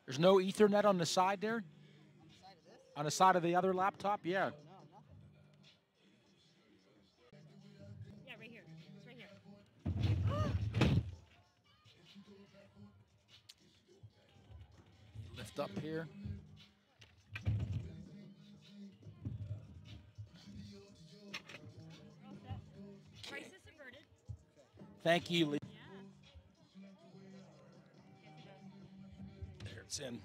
There's no Ethernet on the side there? On the side of the other laptop? Yeah. No, nothing. Yeah, right here. It's right here. Lift up here. Crisis averted. Thank you, Lee. Yeah. There it's in.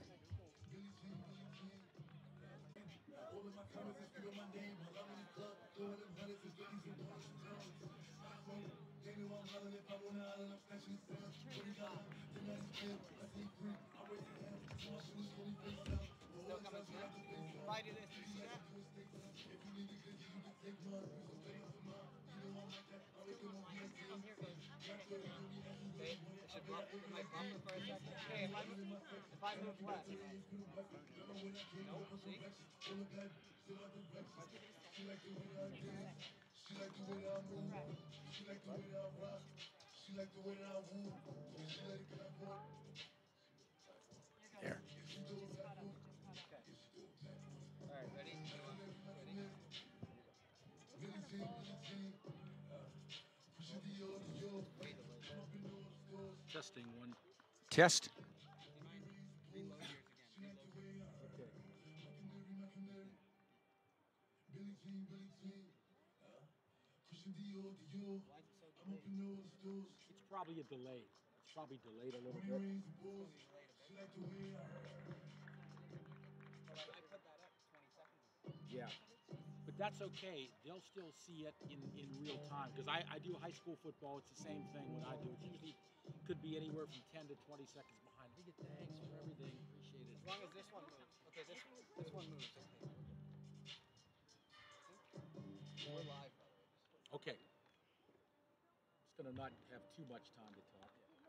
If I do this, do you see that? Oh, here it goes. Okay, it should bump. It might bump it for a second. Okay, if I move left. Nope, see? There. All right, ready? Ready? Testing one. Test. Reload yours again. Reload. Why is it so delayed? It's probably a delay. It's probably delayed a little bit. Well, I put that up 20 seconds ago. Yeah. But that's okay. They'll still see it in real time. Because I do high school football. It's the same thing when I do. It's usually could be anywhere from 10 to 20 seconds behind. Big thanks for everything. Appreciate it. As long as this one moves. Okay, this one moves. Okay. We're live, by the way. Okay. It's going to not have too much time to talk.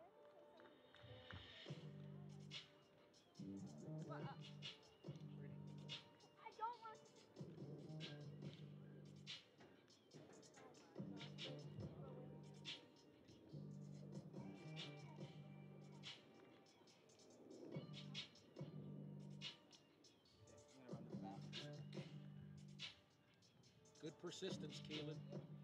Good persistence, Keelan.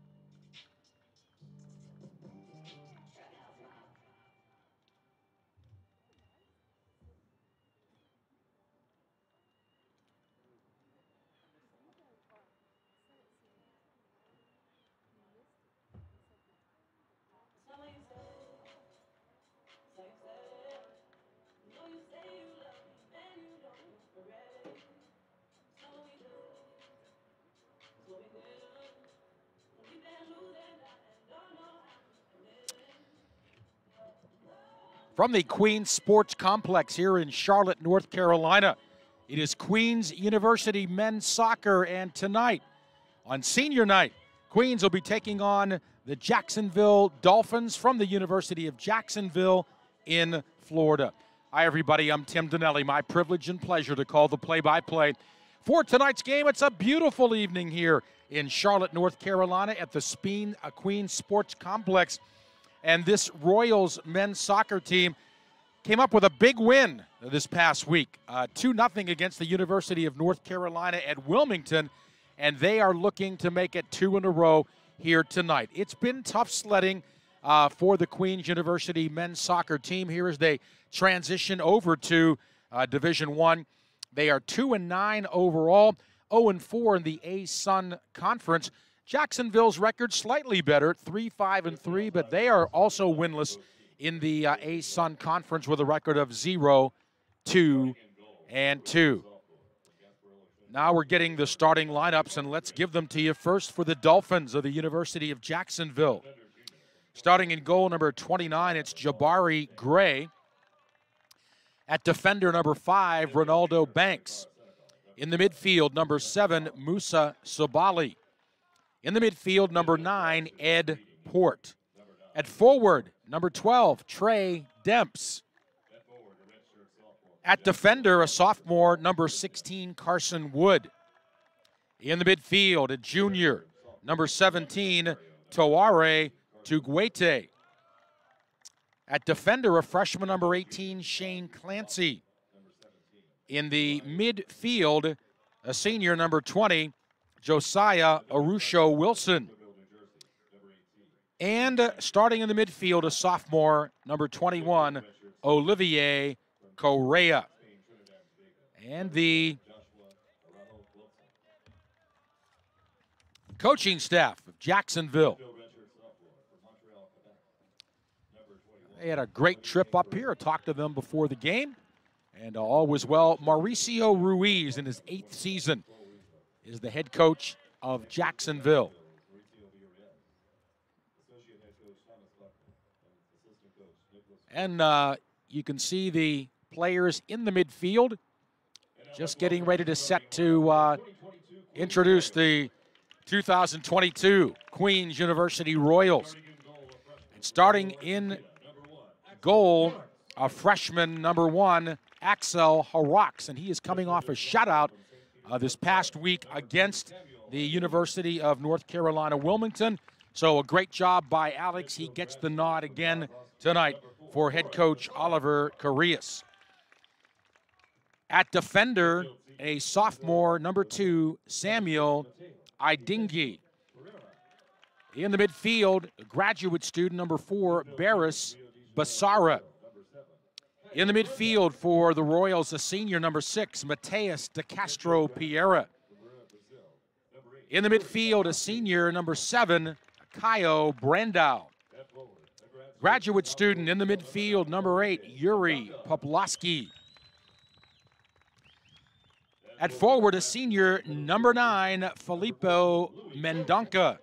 From the Queens Sports Complex here in Charlotte, North Carolina, it is Queens University men's soccer, and tonight on senior night, Queens will be taking on the Jacksonville Dolphins from the University of Jacksonville in Florida. Hi, everybody. I'm Tim Donnelly. My privilege and pleasure to call the play-by-play for tonight's game. It's a beautiful evening here in Charlotte, North Carolina at the Queens Sports Complex. And this Royals men's soccer team came up with a big win this past week, 2-0 against the University of North Carolina at Wilmington, and they are looking to make it 2 in a row here tonight. It's been tough sledding for the Queens University men's soccer team here as they transition over to Division I. They are 2-9 overall, 0-4 in the A-Sun Conference. Jacksonville's record slightly better, 3-5-3, but they are also winless in the A-Sun Conference with a record of 0-2-2. Now we're getting the starting lineups, and let's give them to you first for the Dolphins of the University of Jacksonville. Starting in goal, number 29, it's Jabari Gray. At defender, number 5, Ronaldo Banks. In the midfield, number 7, Musa Sobali. In the midfield, number 9, Ed Port. At forward, number 12, Trey Demps. At defender, a sophomore, number 16, Carson Wood. In the midfield, a junior, number 17, Toare Tuguete. At defender, a freshman, number 18, Shane Clancy. In the midfield, a senior, number 20, Josiah Arusho Wilson. And starting in the midfield, a sophomore, number 21, Olivier Correa. And the coaching staff of Jacksonville. They had a great trip up here. I talked to them before the game, and all was well. Mauricio Ruiz, in his 8th season, is the head coach of Jacksonville. And you can see the players in the midfield just getting ready to set to introduce the 2022 Queens University Royals. And starting in goal, a freshman, number 1, Axel Harax, and he is coming off a shutout this past week against the University of North Carolina Wilmington. So a great job by Alex. He gets the nod again tonight for head coach Oliver Correas. At defender, a sophomore, number 2, Samuel Idingi. In the midfield, a graduate student, number 4, Barris Basara. In the midfield for the Royals, a senior, number 6, Mateus de Castro Piera. In the midfield, a senior, number 7, Kaio Brandau. Graduate student in the midfield, number 8, Yuri Poplaski. At forward, a senior, number 9, Filippo Mendonca.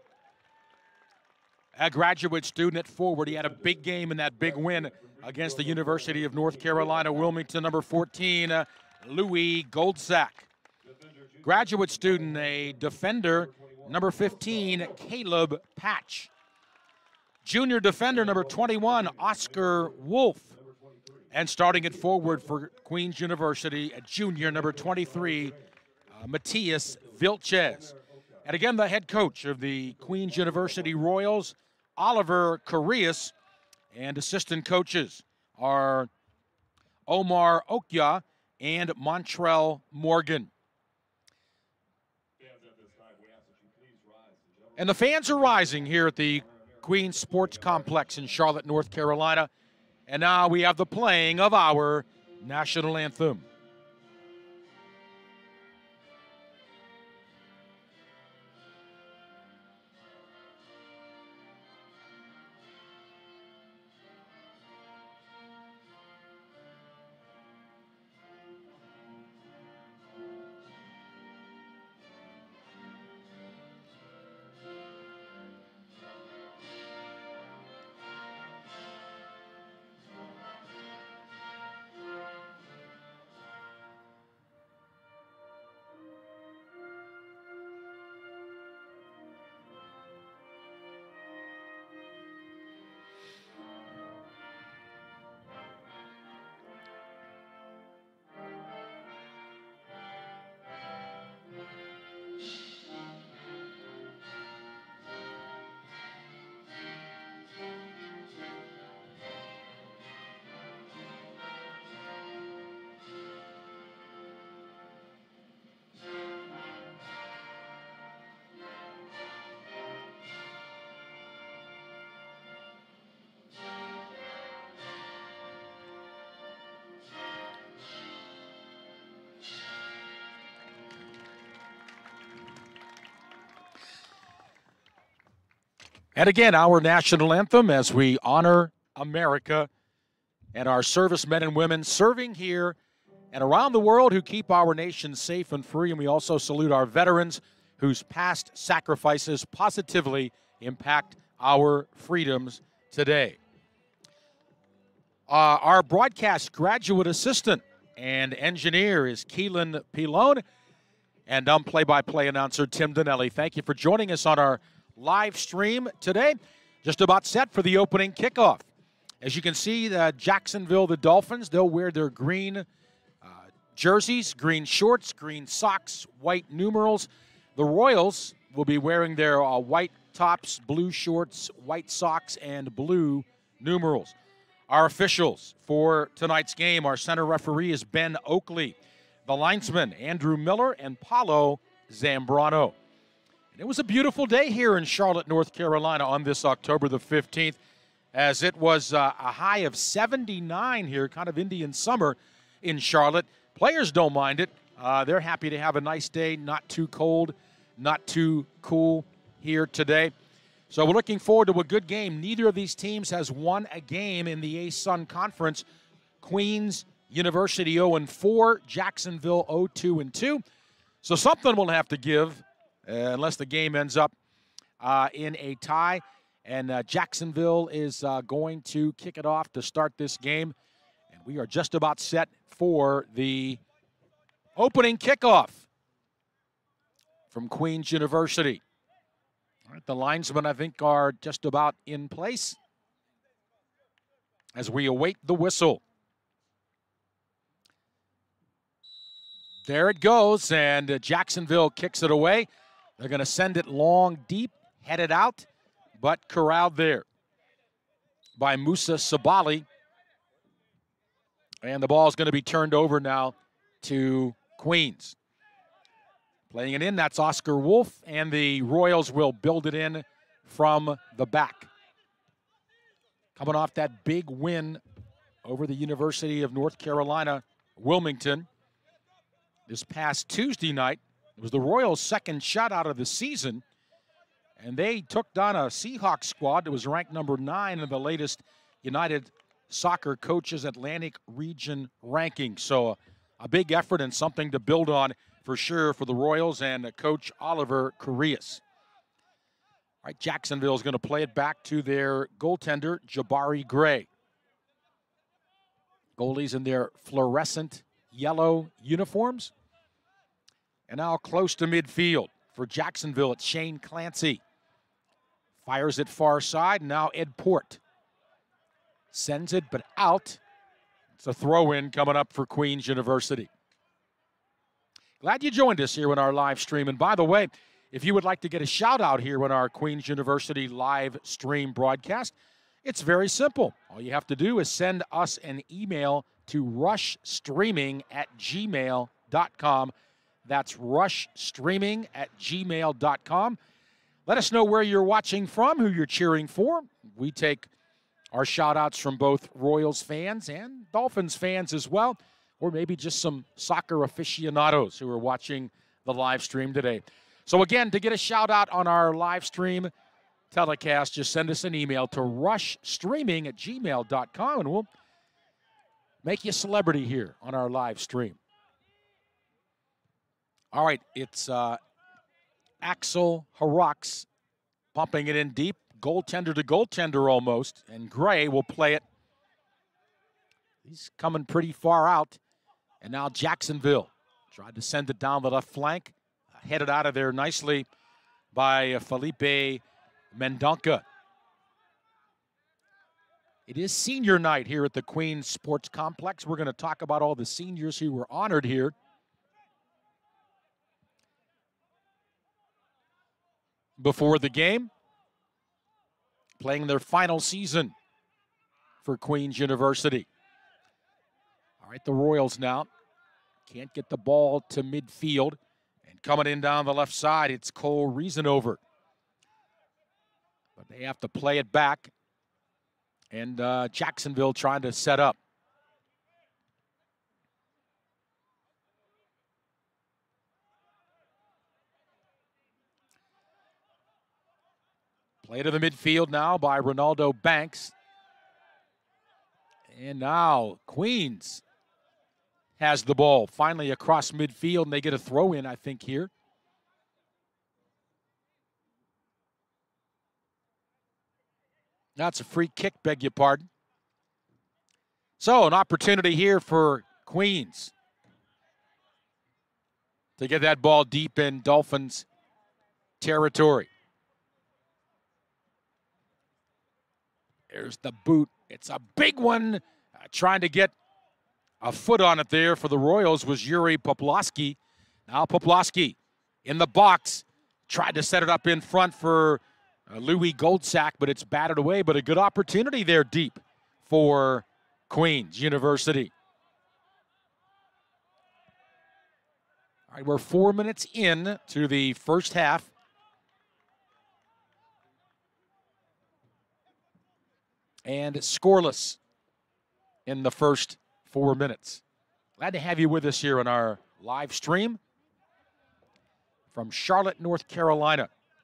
A graduate student at forward. He had a big game in that big win against the University of North Carolina Wilmington, number 14, Louis Goldsack. Graduate student, a defender, number 15, Caleb Patch. Junior defender, number 21, Oscar Wolf. And starting at forward for Queens University, a junior, number 23, Matias Vilches. And again, the head coach of the Queens University Royals, Oliver Correas, and assistant coaches are Omar Okya and Montrell Morgan. And the fans are rising here at the Queens Sports Complex in Charlotte, North Carolina. And now we have the playing of our national anthem. And again, our national anthem as we honor America and our servicemen and women serving here and around the world who keep our nation safe and free. And we also salute our veterans whose past sacrifices positively impact our freedoms today. Our broadcast graduate assistant and engineer is Keelan Pilone, and I'm play-by-play announcer Tim Donnelly. Thank you for joining us on our live stream today. Just about set for the opening kickoff. As you can see, Jacksonville, the Dolphins, they'll wear their green jerseys, green shorts, green socks, white numerals. The Royals will be wearing their white tops, blue shorts, white socks, and blue numerals. Our officials for tonight's game, our center referee is Ben Oakley. the linesmen, Andrew Miller and Paulo Zambrano. And it was a beautiful day here in Charlotte, North Carolina on this October the 15th, as it was a high of 79 here, kind of Indian summer in Charlotte. Players don't mind it. They're happy to have a nice day, not too cold, not too cool here today. So we're looking forward to a good game. Neither of these teams has won a game in the A-Sun Conference. Queens University 0-4, Jacksonville 0-2. So something will have to give unless the game ends up in a tie. And Jacksonville is going to kick it off to start this game. And we are just about set for the opening kickoff from Queens University. All right, the linesmen, I think, are just about in place as we await the whistle. There it goes, and Jacksonville kicks it away. They're going to send it long, deep, headed out, but corralled there by Musa Sabali. And the ball is going to be turned over now to Queens. Playing it in, that's Oscar Wolf, and the Royals will build it in from the back. Coming off that big win over the University of North Carolina, Wilmington, this past Tuesday night. It was the Royals' second shutout of the season, and they took down a Seahawks squad that was ranked number 9 in the latest United Soccer Coaches Atlantic Region ranking. So a big effort and something to build on for sure for the Royals and Coach Oliver Carias. All right, Jacksonville is going to play it back to their goaltender, Jabari Gray. Goalies in their fluorescent yellow uniforms. And now close to midfield for Jacksonville, it's Shane Clancy. Fires it far side, now Ed Port. Sends it, but out. It's a throw-in coming up for Queens University. Glad you joined us here on our live stream. And by the way, if you would like to get a shout-out here on our Queens University live stream broadcast, it's very simple. All you have to do is send us an email to rushstreaming@gmail.com. That's rushstreaming@gmail.com. Let us know where you're watching from, who you're cheering for. We take our shout-outs from both Royals fans and Dolphins fans as well, or maybe just some soccer aficionados who are watching the live stream today. So again, to get a shout-out on our live stream telecast, just send us an email to rushstreaming@gmail.com, and we'll make you a celebrity here on our live stream. All right, it's Axel Harax pumping it in deep, goaltender to goaltender almost, and Gray will play it. He's coming pretty far out, and now Jacksonville tried to send it down the left flank, headed out of there nicely by Felipe Mendonca. It is senior night here at the Queens Sports Complex. We're going to talk about all the seniors who were honored here. Before the game, playing their final season for Queens University. All right, the Royals now can't get the ball to midfield, and coming in down the left side, it's Cole Reasonover. But they have to play it back, and Jacksonville trying to set up. Play to the midfield now by Ronaldo Banks. And now Queens has the ball finally across midfield, and they get a throw in, I think, here. That's a free kick, beg your pardon. So an opportunity here for Queens to get that ball deep in Dolphins territory. There's the boot. It's a big one. Trying to get a foot on it there for the Royals was Yuri Poplawski. Now Poplawski in the box. Tried to set it up in front for Louis Goldsack, but it's batted away. But a good opportunity there deep for Queens University. All right, we're 4 minutes in to the first half. And scoreless in the first 4 minutes. Glad to have you with us here on our live stream from Charlotte, North Carolina.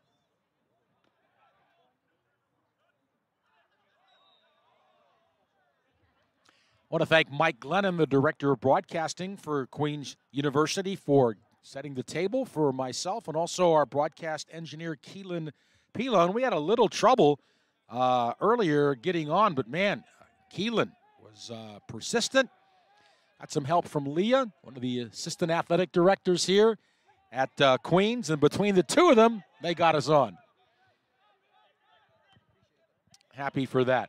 I want to thank Mike Glennon, the Director of Broadcasting for Queens University, for setting the table for myself, and also our broadcast engineer, Keelan Pilon. We had a little trouble earlier getting on, but man, Keelan was persistent. Got some help from Leah, one of the assistant athletic directors here at Queens, and between the two of them, they got us on. Happy for that.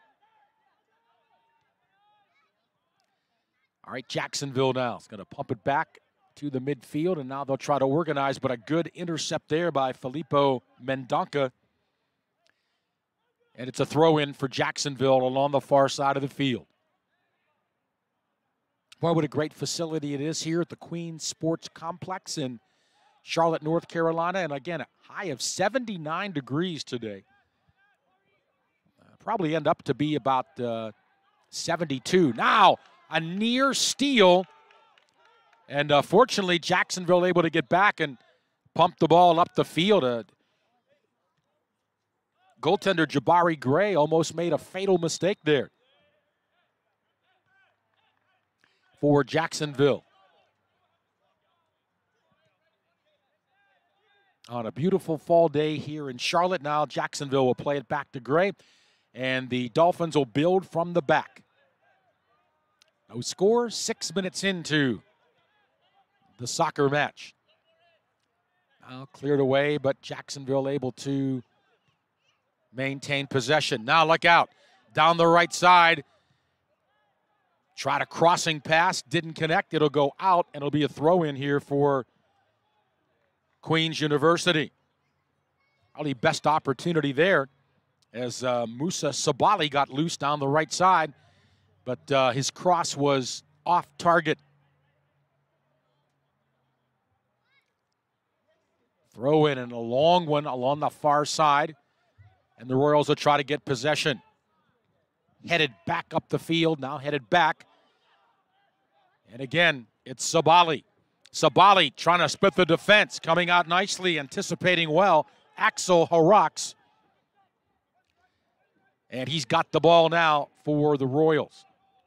All right, Jacksonville now is going to pump it back to the midfield, and now they'll try to organize, but a good intercept there by Filippo Mendonca. And it's a throw-in for Jacksonville along the far side of the field. Boy, what a great facility it is here at the Queens Sports Complex in Charlotte, North Carolina. And again, a high of 79 degrees today. Probably end up to be about 72. Now, a near steal. And fortunately, Jacksonville able to get back and pump the ball up the field. Goaltender Jabari Gray almost made a fatal mistake there for Jacksonville. On a beautiful fall day here in Charlotte, now Jacksonville will play it back to Gray, and the Dolphins will build from the back. No score, 6 minutes into the soccer match. Now cleared away, but Jacksonville able to maintain possession. Now look out, down the right side. Tried a crossing pass, didn't connect. It'll go out, and it'll be a throw-in here for Queens University. Probably best opportunity there as Musa Sabali got loose down the right side, but his cross was off target. Throw in and a long one along the far side, and the Royals will try to get possession. Headed back up the field, now headed back. And again, it's Sabali. Sabali trying to split the defense, coming out nicely, anticipating well. Axel Harax. And he's got the ball now for the Royals.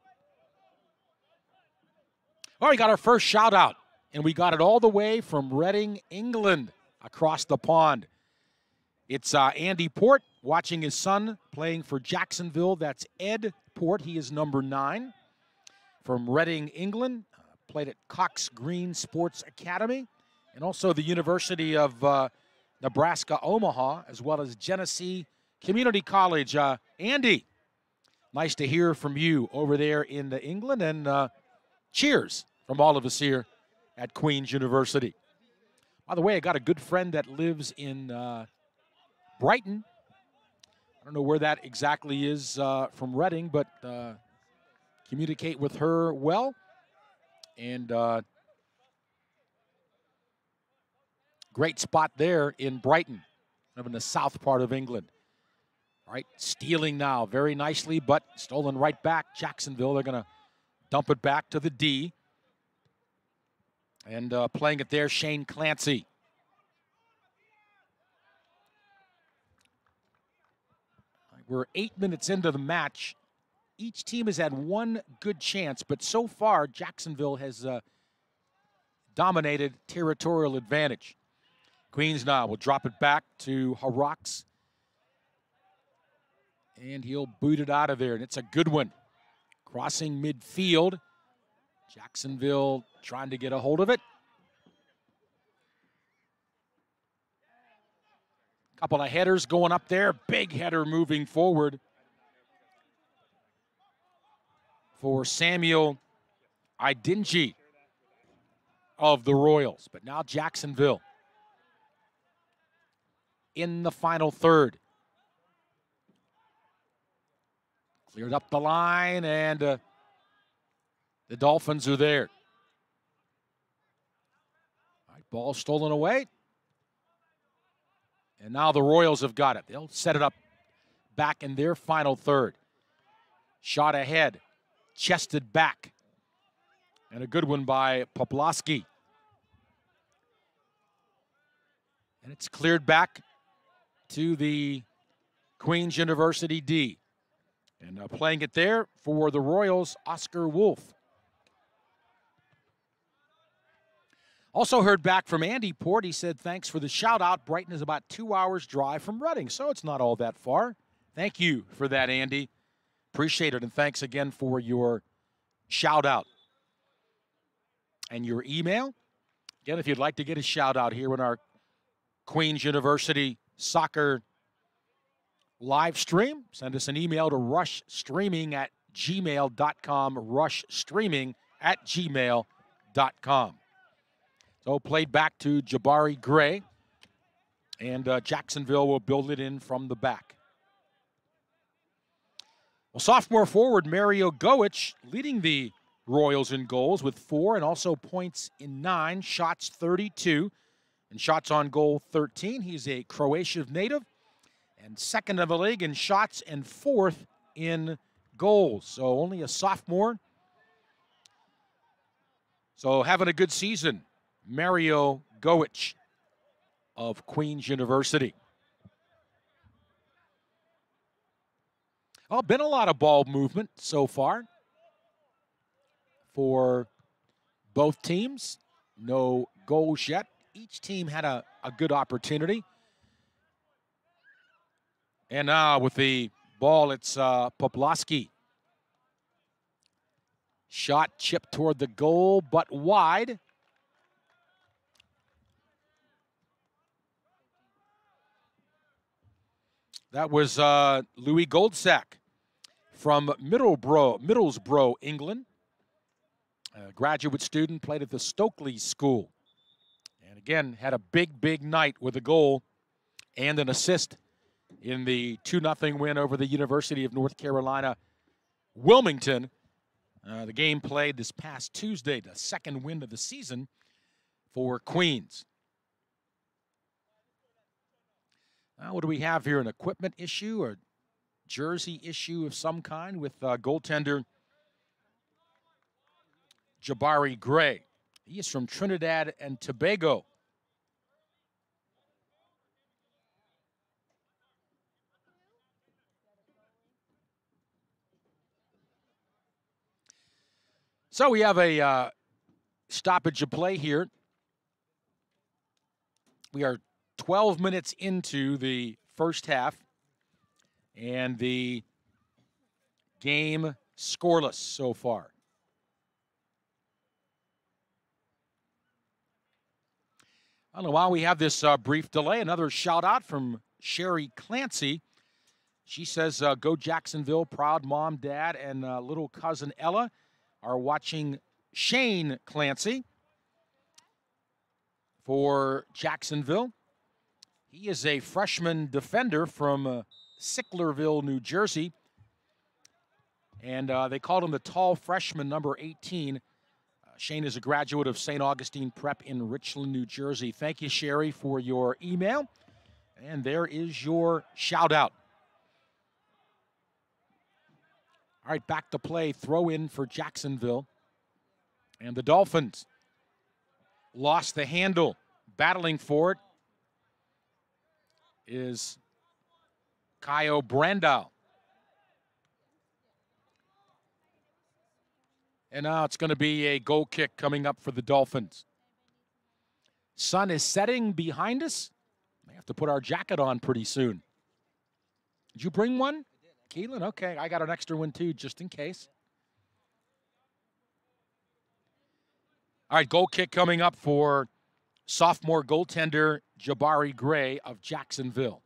All right, we got our first shout out, and we got it all the way from Reading, England, across the pond. It's Andy Port watching his son playing for Jacksonville. That's Ed Port. He is number 9 from Reading, England. Played at Cox Green Sports Academy and also the University of Nebraska, Omaha, as well as Genesee Community College. Andy, nice to hear from you over there in England, and cheers from all of us here at Queens University. By the way, I got a good friend that lives in Brighton. I don't know where that exactly is from Reading, but communicate with her well. And great spot there in Brighton, in the south part of England. All right, stealing now very nicely, but stolen right back. Jacksonville, they're going to dump it back to the D. And playing it there, Shane Clancy. We're 8 minutes into the match. Each team has had one good chance, but so far, Jacksonville has dominated territorial advantage. Queens now will drop it back to Harax. And he'll boot it out of there, and it's a good one. Crossing midfield. Jacksonville trying to get a hold of it. Couple of headers going up there. Big header moving forward for Samuel Idinji of the Royals. But now Jacksonville in the final third. Cleared up the line, and the Dolphins are there. Ball stolen away. And now the Royals have got it. They'll set it up back in their final third. Shot ahead, chested back. And a good one by Poplawski. And it's cleared back to the Queens University D. And playing it there for the Royals, Oscar Wolf. Also heard back from Andy Port. He said, thanks for the shout out. Brighton is about 2 hours drive from Reading, so it's not all that far. Thank you for that, Andy. Appreciate it, and thanks again for your shout out. And your email. Again, if you'd like to get a shout out here in our Queens University soccer live stream, send us an email to rushstreaming@gmail.com, rushstreaming@gmail.com. So played back to Jabari Gray, and Jacksonville will build it in from the back. Well, sophomore forward Mario Goich leading the Royals in goals with 4 and also points in 9, shots 32, and shots on goal 13. He's a Croatian native and second of the league in shots and 4th in goals. So only a sophomore. So having a good season. Mario Goich of Queens University. Well, been a lot of ball movement so far for both teams. No goals yet. Each team had a good opportunity. And now with the ball, it's Poplawski. Shot chipped toward the goal, but wide. That was Louis Goldsack from Middlesbrough, England. A graduate student, played at the Stokely School. And again, had a big night with a goal and an assist in the 2-0 win over the University of North Carolina, Wilmington. The game played this past Tuesday, the second win of the season for Queens. What do we have here? An equipment issue or jersey issue of some kind with goaltender Jabari Gray. He is from Trinidad and Tobago. So we have a stoppage of play here. We are 12 minutes into the first half, and the game scoreless so far. I don't know why we have this brief delay. Another shout out from Sherry Clancy. She says, go Jacksonville, proud mom, dad, and little cousin Ella are watching Shane Clancy for Jacksonville. He is a freshman defender from Sicklerville, New Jersey. And they called him the tall freshman, number 18. Shane is a graduate of St. Augustine Prep in Richland, New Jersey. Thank you, Sherry, for your email. And there is your shout out. All right, back to play. Throw in for Jacksonville. And the Dolphins lost the handle. Battling for it is Kyo Brandau. And now it's going to be a goal kick coming up for the Dolphins. Sun is setting behind us. We have to put our jacket on pretty soon. Did you bring one? Keelan? Okay, I got an extra one too, just in case. All right, goal kick coming up for sophomore goaltender Jabari Gray of Jacksonville.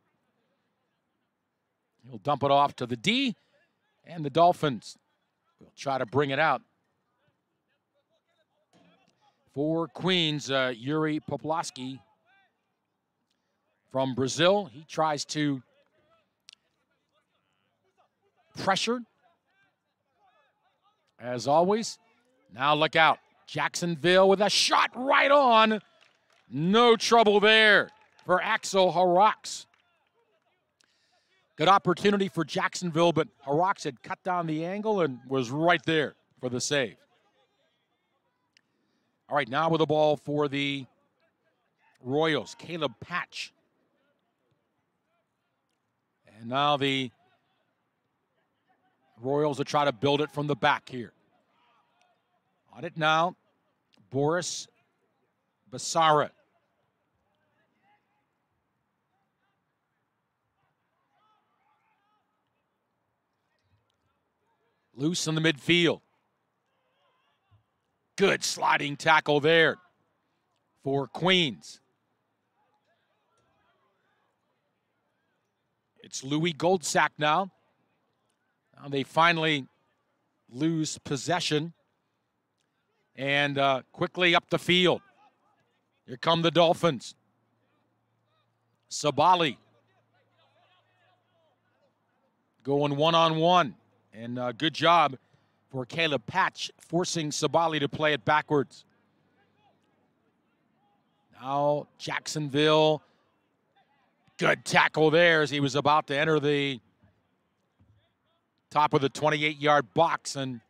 He'll dump it off to the D, and the Dolphins will try to bring it out. For Queens, Yuri Poplawski from Brazil. He tries to pressure, as always. Now look out. Jacksonville with a shot right on. No trouble there for Axel Harax. Good opportunity for Jacksonville, but Harax had cut down the angle and was right there for the save. All right, now with the ball for the Royals, Caleb Patch. And now the Royals will try to build it from the back here. On it now, Boris Basara. Loose in the midfield. Good sliding tackle there for Queens. It's Louis Goldsack now. Now they finally lose possession. And quickly up the field. Here come the Dolphins. Sabali going one-on-one. And good job for Caleb Patch, forcing Sabali to play it backwards. Now Jacksonville. Good tackle there as he was about to enter the top of the 28-yard box. And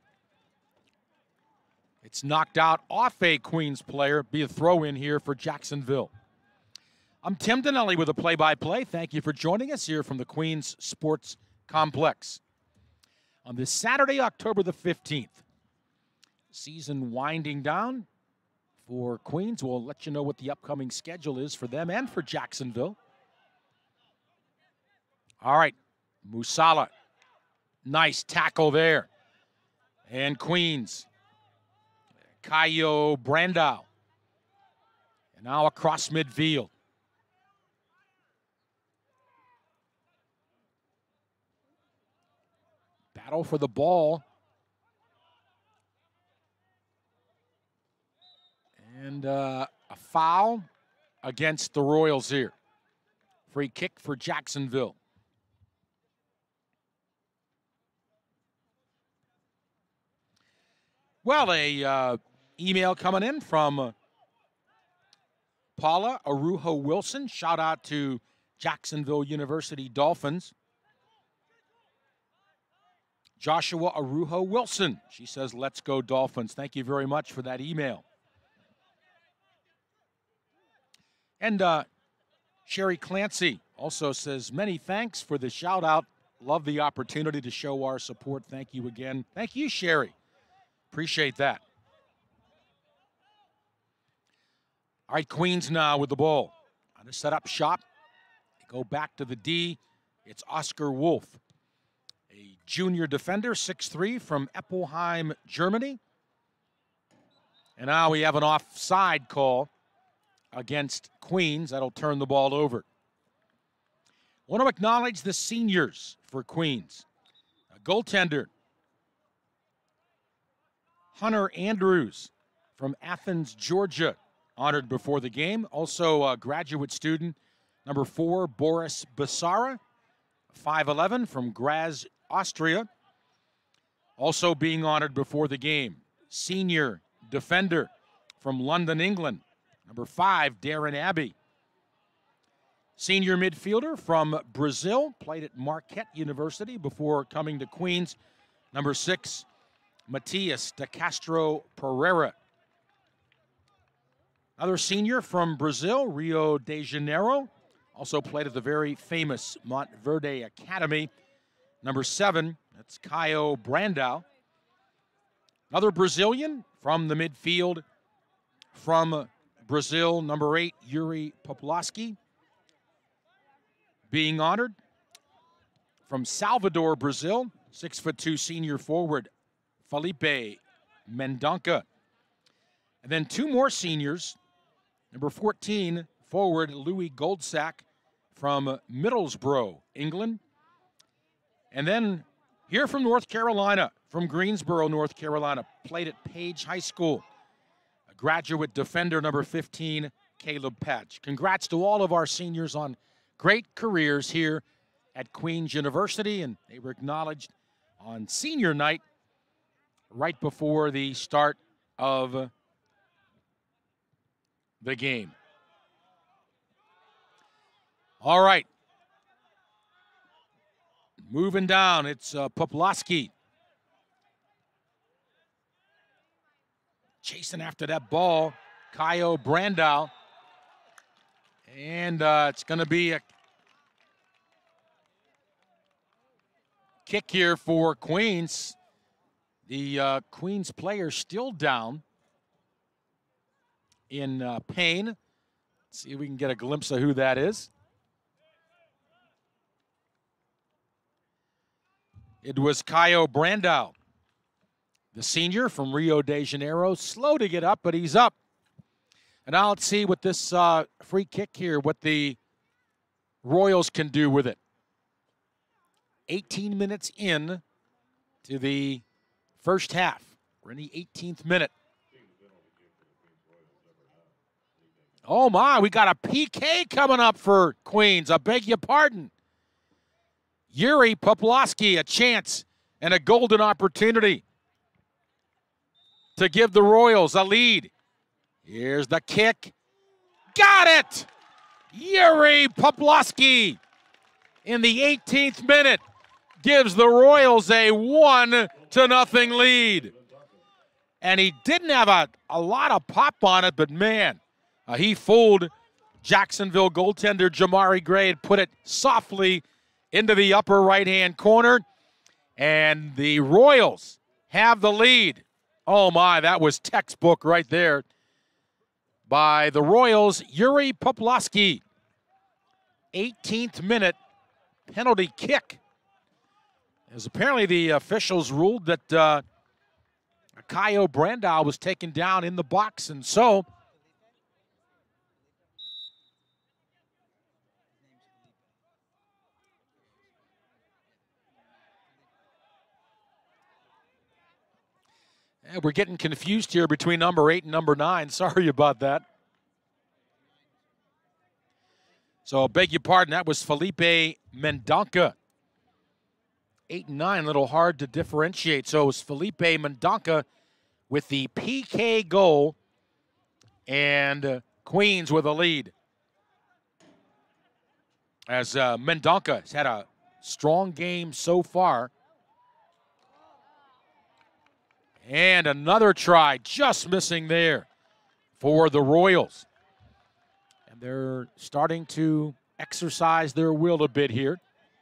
it's knocked out off a Queens player. Be a throw-in here for Jacksonville. I'm Tim Donnelly with a play-by-play. Thank you for joining us here from the Queens Sports Complex. On this Saturday, October the 15th, season winding down for Queens. We'll let you know what the upcoming schedule is for them and for Jacksonville. All right, Musala. Nice tackle there. And Queens. Kaio Brandau. And now across midfield. Battle for the ball. And a foul against the Royals here. Free kick for Jacksonville. Well, a email coming in from Paula Arujo Wilson. Shout out to Jacksonville University Dolphins. Joshua Arujo Wilson. She says, let's go Dolphins. Thank you very much for that email. And Sherry Clancy also says, many thanks for the shout out. Love the opportunity to show our support. Thank you again. Thank you, Sherry. Appreciate that. All right, Queens now with the ball. On to set up shop. They go back to the D. It's Oscar Wolf, a junior defender, 6'3", from Eppelheim, Germany. And now we have an offside call against Queens. That'll turn the ball over. I want to acknowledge the seniors for Queens. A goaltender, Hunter Andrews from Athens, Georgia, honored before the game. Also a graduate student, number 4, Boris Basara, 5'11", from Graz, Austria. Also being honored before the game, senior defender from London, England, number 5, Darren Abbey. Senior midfielder from Brazil, played at Marquette University before coming to Queens, number 6, Matias de Castro Pereira. Another senior from Brazil, Rio de Janeiro, also played at the very famous Montverde Academy. Number 7, that's Kaio Brandau. Another Brazilian from the midfield from Brazil, number 8, Yuri Popolowski. Being honored from Salvador, Brazil, 6'2" senior forward, Felipe Mendonca. And then 2 more seniors. Number 14, forward Louis Goldsack from Middlesbrough, England. And then here from North Carolina, from Greensboro, North Carolina, played at Page High School. A graduate defender, number 15, Caleb Patch. Congrats to all of our seniors on great careers here at Queens University, and they were acknowledged on senior night right before the start of the game. All right. Moving down, it's Poplawski. Chasing after that ball, Kyle Brandow. And it's going to be a kick here for Queens. The Queens player still down in pain. Let's see if we can get a glimpse of who that is. It was Kyle Brandow, the senior from Rio de Janeiro. Slow to get up, but he's up. And now let's see what this free kick here, what the Royals can do with it. 18 minutes in to the first half. We're in the 18th minute. Oh, my, we got a PK coming up for Queens. I beg your pardon. Yuri Poplawski, a chance and a golden opportunity to give the Royals a lead. Here's the kick. Got it! Yuri Poplawski in the 18th minute gives the Royals a 1-0 lead. And he didn't have a lot of pop on it, but man, he fooled Jacksonville goaltender Jamari Gray and put it softly into the upper right-hand corner. And the Royals have the lead. Oh, my, that was textbook right there by the Royals. Yuri Poplawski, 18th minute penalty kick. As apparently the officials ruled that Kyle Brandow was taken down in the box, and so we're getting confused here between number 8 and number 9. Sorry about that. So, beg your pardon, that was Felipe Mendonca. 8 and 9, a little hard to differentiate. So, it was Felipe Mendonca with the PK goal, and Queens with a lead. As Mendonca has had a strong game so far. And another try, just missing there for the Royals. And they're starting to exercise their will a bit here.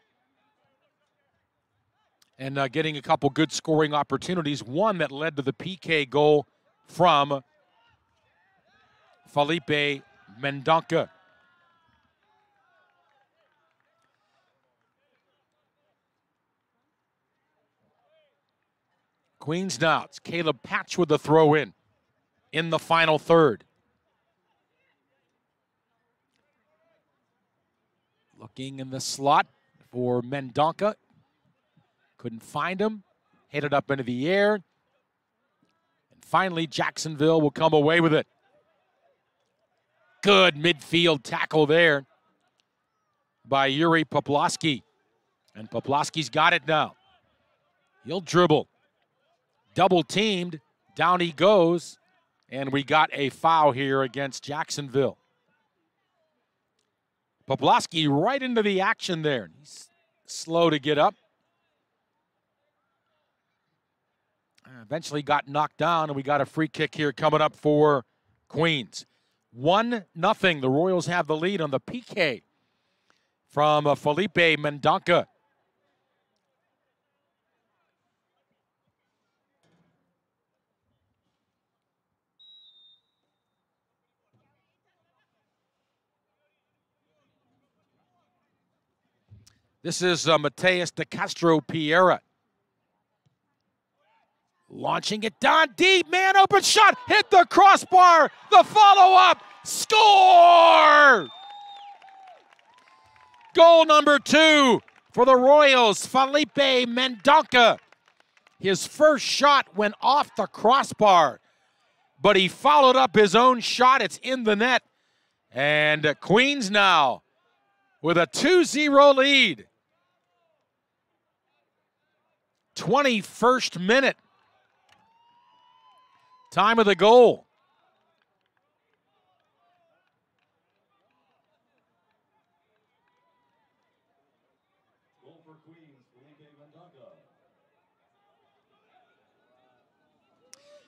And getting a couple good scoring opportunities. One that led to the PK goal from Felipe Mendonca. Queens now. It's Caleb Patch with the throw in the final third. Looking in the slot for Mendonca. Couldn't find him. Hit it up into the air. And finally, Jacksonville will come away with it. Good midfield tackle there by Yuri Poplawski. And Poplawski's got it now. He'll dribble. Double teamed, down he goes, and we got a foul here against Jacksonville. Poplawski right into the action there. He's slow to get up. Eventually got knocked down, and we got a free kick here coming up for Queens. 1-0. The Royals have the lead on the PK from Felipe Mendonca. This is Mateus de Castro Piera. Launching it down deep, man, open shot, hit the crossbar, the follow-up, score! Goal number 2 for the Royals, Felipe Mendonca. His first shot went off the crossbar, but he followed up his own shot. It's in the net. And Queens now with a 2-0 lead. 21st minute. Time of the goal.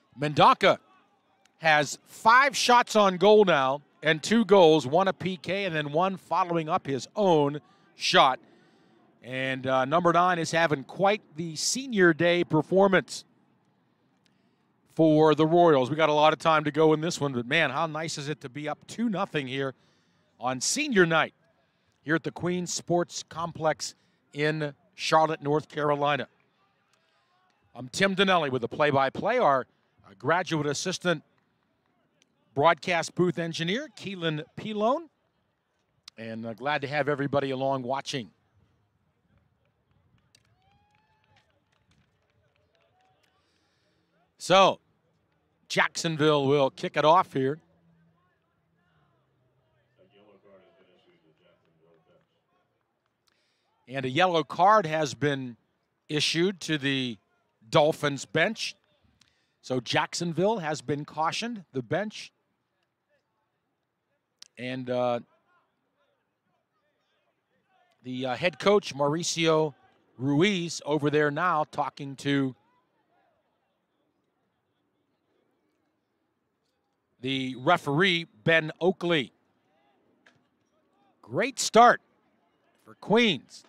Mendonca has 5 shots on goal now and 2 goals, 1 a PK and then 1 following up his own shot. And number 9 is having quite the senior day performance for the Royals. We got a lot of time to go in this one, but man, how nice is it to be up 2-0 here on senior night here at the Queens Sports Complex in Charlotte, North Carolina. I'm Tim Donnelly with the play-by-play. Our graduate assistant broadcast booth engineer, Keelan Pilone. And glad to have everybody along watching. So, Jacksonville will kick it off here. And a yellow card has been issued to the Dolphins bench. So Jacksonville has been cautioned, the bench. And the head coach, Mauricio Ruiz, over there now talking to the referee, Ben Oakley. Great start for Queens.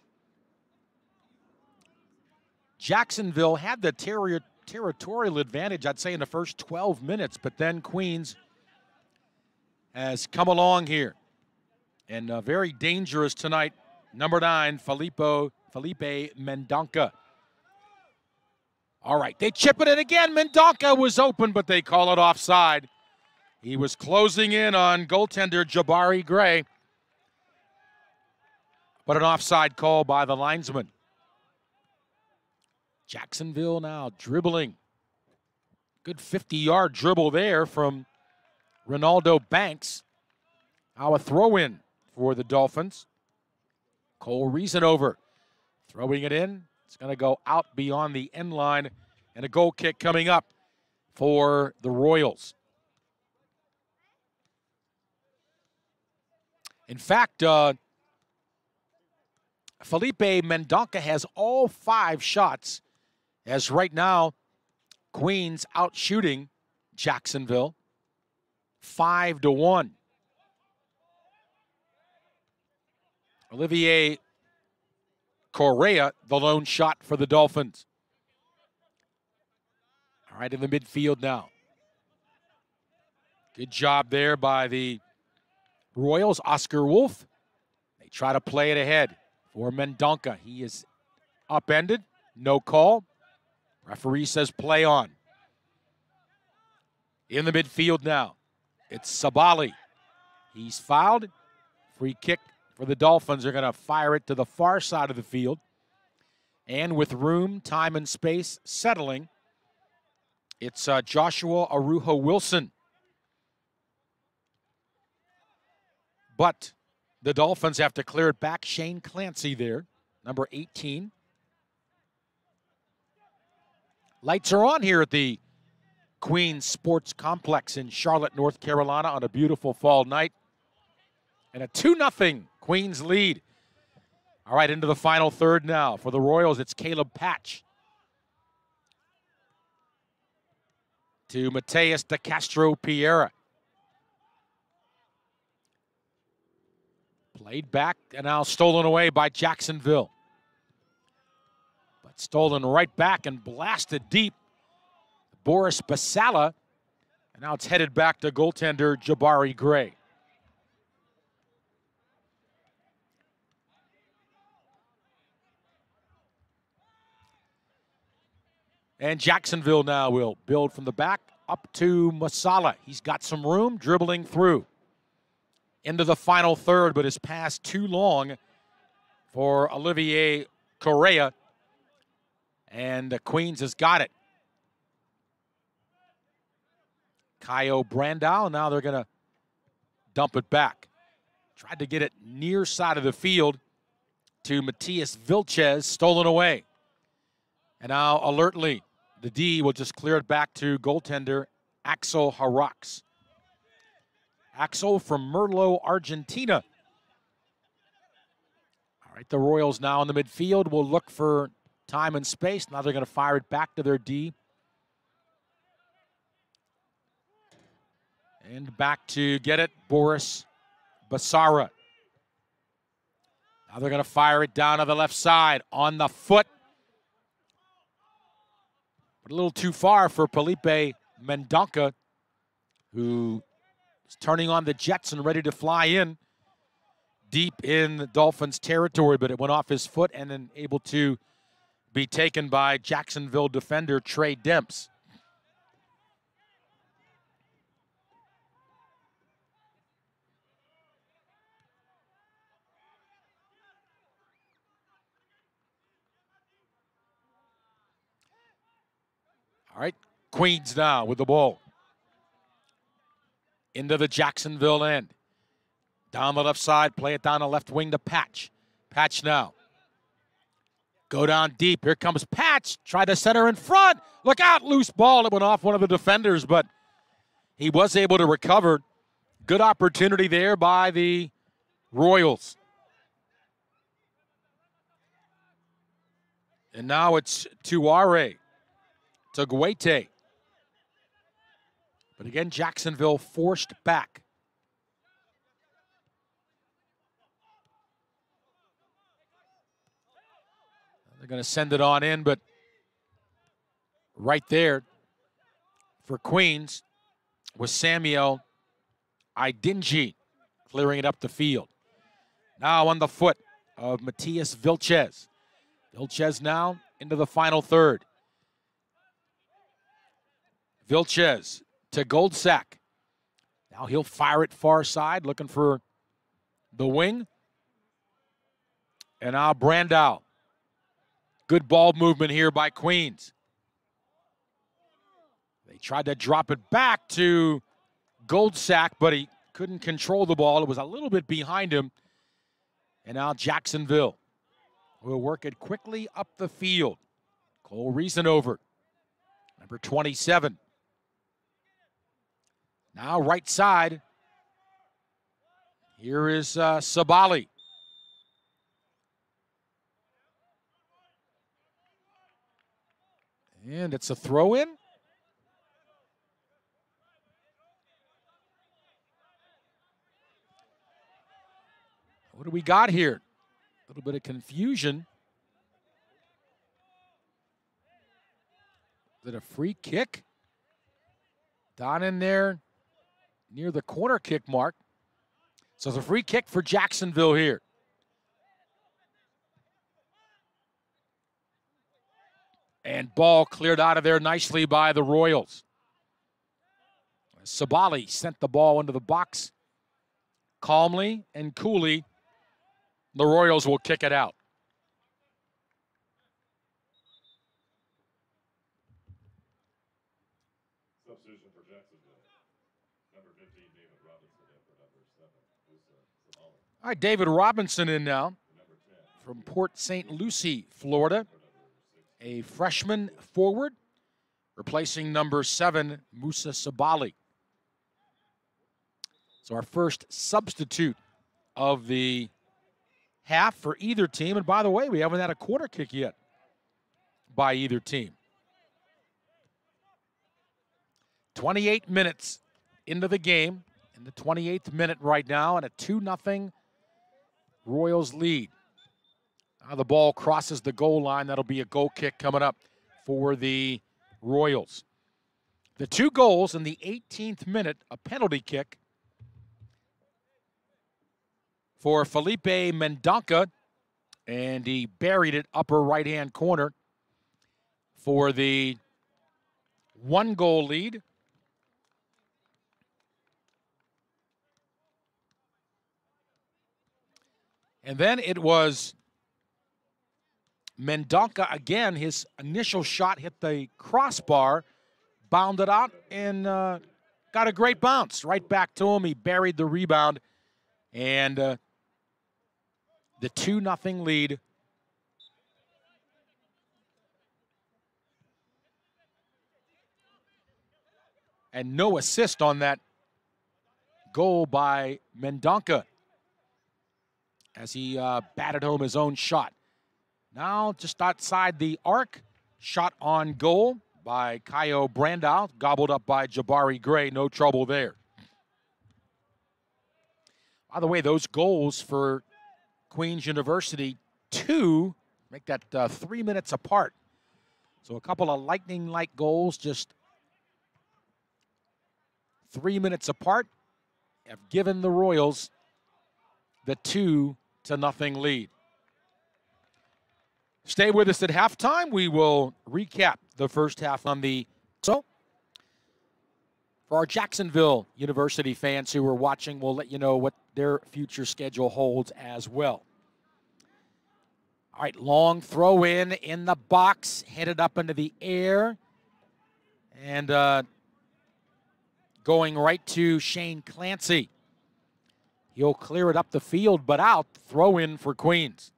Jacksonville had the territorial advantage, I'd say, in the first 12 minutes, but then Queens has come along here. And very dangerous tonight, number 9, Felipe Mendonca. All right, they chip it in again. Mendonca was open, but they call it offside. He was closing in on goaltender Jabari Gray, but an offside call by the linesman. Jacksonville now dribbling. Good 50-yard dribble there from Ronaldo Banks. Now a throw-in for the Dolphins. Cole Reasonover throwing it in. It's going to go out beyond the end line, and a goal kick coming up for the Royals. In fact, Felipe Mendonca has all 5 shots, as right now Queens out shooting Jacksonville 5-1. Olivier Correa, the lone shot for the Dolphins. All right, in the midfield now. Good job there by the Royals. Oscar Wolf. They try to play it ahead for Mendonca. He is upended. No call. Referee says play on. In the midfield now, it's Sabali. He's fouled. Free kick for the Dolphins. They're going to fire it to the far side of the field. And with room, time, and space settling, it's Joshua Arujo Wilson. But the Dolphins have to clear it back. Shane Clancy there, number 18. Lights are on here at the Queens Sports Complex in Charlotte, North Carolina on a beautiful fall night. And a 2-0 Queens lead. All right, into the final third now. For the Royals, it's Caleb Patch to Mateus de Castro Piera. Played back and now stolen away by Jacksonville. But stolen right back and blasted deep. Boris Basala. And now it's headed back to goaltender Jabari Gray. And Jacksonville now will build from the back up to Masala. He's got some room, dribbling through into the final third, but his pass too long for Olivier Correa. And the Queens has got it. Kaio Brandau, now they're going to dump it back. Tried to get it near side of the field to Matias Vilches, stolen away. And now alertly, the D will just clear it back to goaltender Axel Harax. Axel from Merlo, Argentina. All right, the Royals now in the midfield will look for time and space. Now they're going to fire it back to their D. And back to get it, Boris Basara. Now they're going to fire it down to the left side on the foot. But a little too far for Felipe Mendonca, who is turning on the jets and ready to fly in deep in the Dolphins' territory, but it went off his foot and then able to be taken by Jacksonville defender Trey Demps. All right, Queens now with the ball. Into the Jacksonville end. Down the left side, play it down the left wing to Patch. Patch now. Go down deep. Here comes Patch. Try to center in front. Look out, loose ball. It went off one of the defenders, but he was able to recover. Good opportunity there by the Royals. And now it's Tuare. To Guete. But again, Jacksonville forced back. They're going to send it on in, but right there for Queens was Samuel Idinji clearing it up the field. Now on the foot of Matias Vilches. Vilches now into the final third. Vilches to Goldsack. Now he'll fire it far side, looking for the wing. And now Brandow. Good ball movement here by Queens. They tried to drop it back to Goldsack, but he couldn't control the ball. It was a little bit behind him. And now Jacksonville will work it quickly up the field. Cole Reason over. Number 27. Now right side. Here is Sabali. And it's a throw-in. What do we got here? A little bit of confusion. Is it a free kick? Down in there near the corner kick mark. So it's a free kick for Jacksonville here. And ball cleared out of there nicely by the Royals. Sabali sent the ball into the box calmly and coolly. The Royals will kick it out. Substitution for Jacksonville. Number 15, David Robinson, in for number 7, Musa Sabali. All right, David Robinson in now Number 10, from Port St. Lucie, Florida. A freshman forward, replacing number 7, Musa Sabali. So our first substitute of the half for either team. And by the way, we haven't had a corner kick yet by either team. 28 minutes into the game, in the 28th minute right now, and a 2-0 Royals lead. Now the ball crosses the goal line. That'll be a goal kick coming up for the Royals. The 2 goals in the 18th minute, a penalty kick for Felipe Mendonca, and he buried it upper right-hand corner for the 1-goal lead. And then it was Mendonca again. His initial shot hit the crossbar, bounded out, and got a great bounce right back to him. He buried the rebound, and the 2-0 lead. And no assist on that goal by Mendonca as he batted home his own shot. Now just outside the arc, shot on goal by Kaio Brandow, gobbled up by Jabari Gray. No trouble there. By the way, those goals for Queens University, 2, make that 3 minutes apart. So a couple of lightning-like goals, just 3 minutes apart, have given the Royals the 2-0 lead. Stay with us at halftime. We will recap the first half on the so. For our Jacksonville University fans who are watching, we'll let you know what their future schedule holds as well. All right, long throw in the box, headed up into the air, and going right to Shane Clancy. He'll clear it up the field, but out. Throw in for Queens.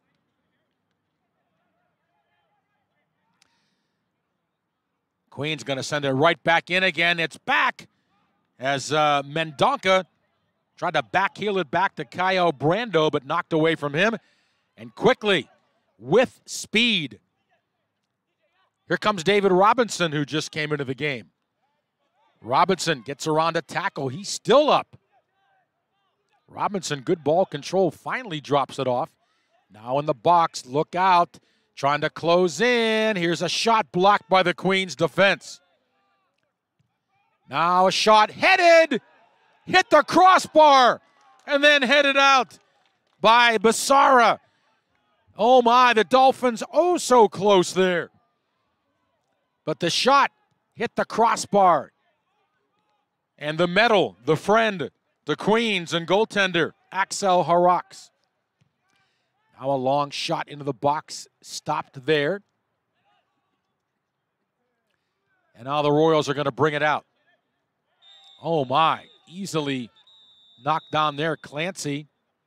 Queens going to send it right back in again. It's back as Mendonca tried to backheel it back to Caio Brando, but knocked away from him. And quickly, with speed, here comes David Robinson, who just came into the game. Robinson gets around a tackle. He's still up. Robinson, good ball control, finally drops it off. Now in the box, look out. Trying to close in. Here's a shot blocked by the Queens defense. Now a shot headed, hit the crossbar, and then headed out by Basara. Oh my, the Dolphins oh so close there. But the shot hit the crossbar. And the medal, the friend, the Queens and goaltender, Axel Harax. Now a long shot into the box, stopped there. And now the Royals are going to bring it out. Oh my, easily knocked down there, Clancy.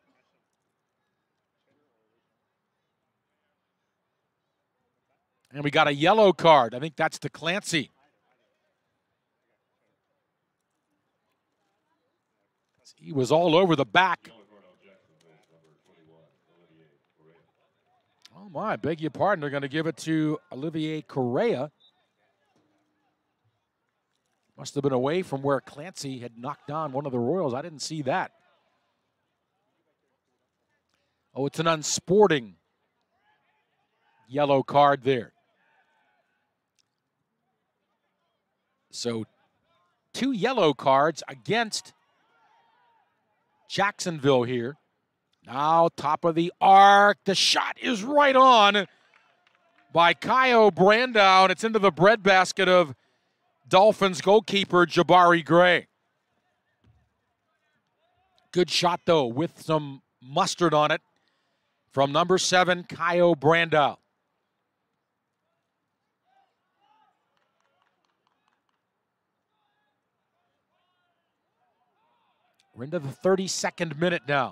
And we got a yellow card. I think that's to Clancy. He was all over the back. Oh my, I beg your pardon. They're going to give it to Olivier Correa. Must have been away from where Clancy had knocked down one of the Royals. I didn't see that. Oh, it's an unsporting yellow card there. So 2 yellow cards against Jacksonville here. Now top of the arc. The shot is right on by Caio Brando, and it's into the breadbasket of Dolphins goalkeeper Jabari Gray. Good shot, though, with some mustard on it from number 7, Caio Brando. We're into the 32nd minute now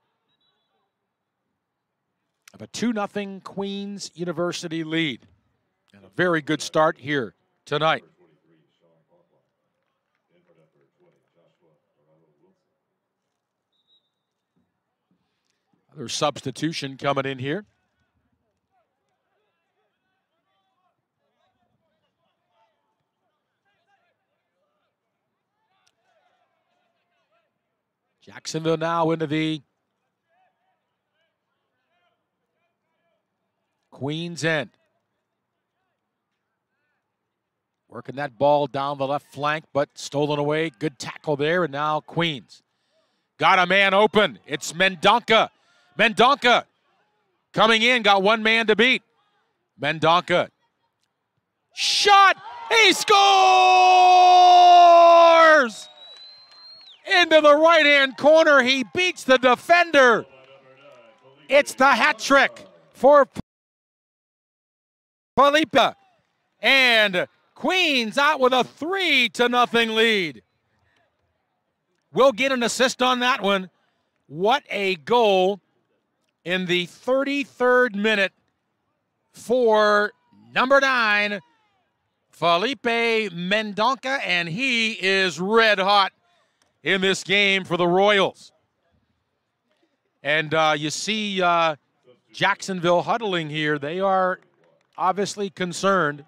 of a 2-0 Queens University lead. And a very good start here tonight. Another substitution coming in here. Jacksonville now into the Queens end. Working that ball down the left flank, but stolen away. Good tackle there, and now Queens. Got a man open. It's Mendonca. Mendonca coming in, got one man to beat. Mendonca. Shot! He scores! Into the right-hand corner. He beats the defender. It's the hat trick for Felipe. And Queens out with a 3-0 lead. We'll get an assist on that one. What a goal in the 33rd minute for number 9, Felipe Mendonca, and he is red hot in this game for the Royals. And you see Jacksonville huddling here. They are obviously concerned.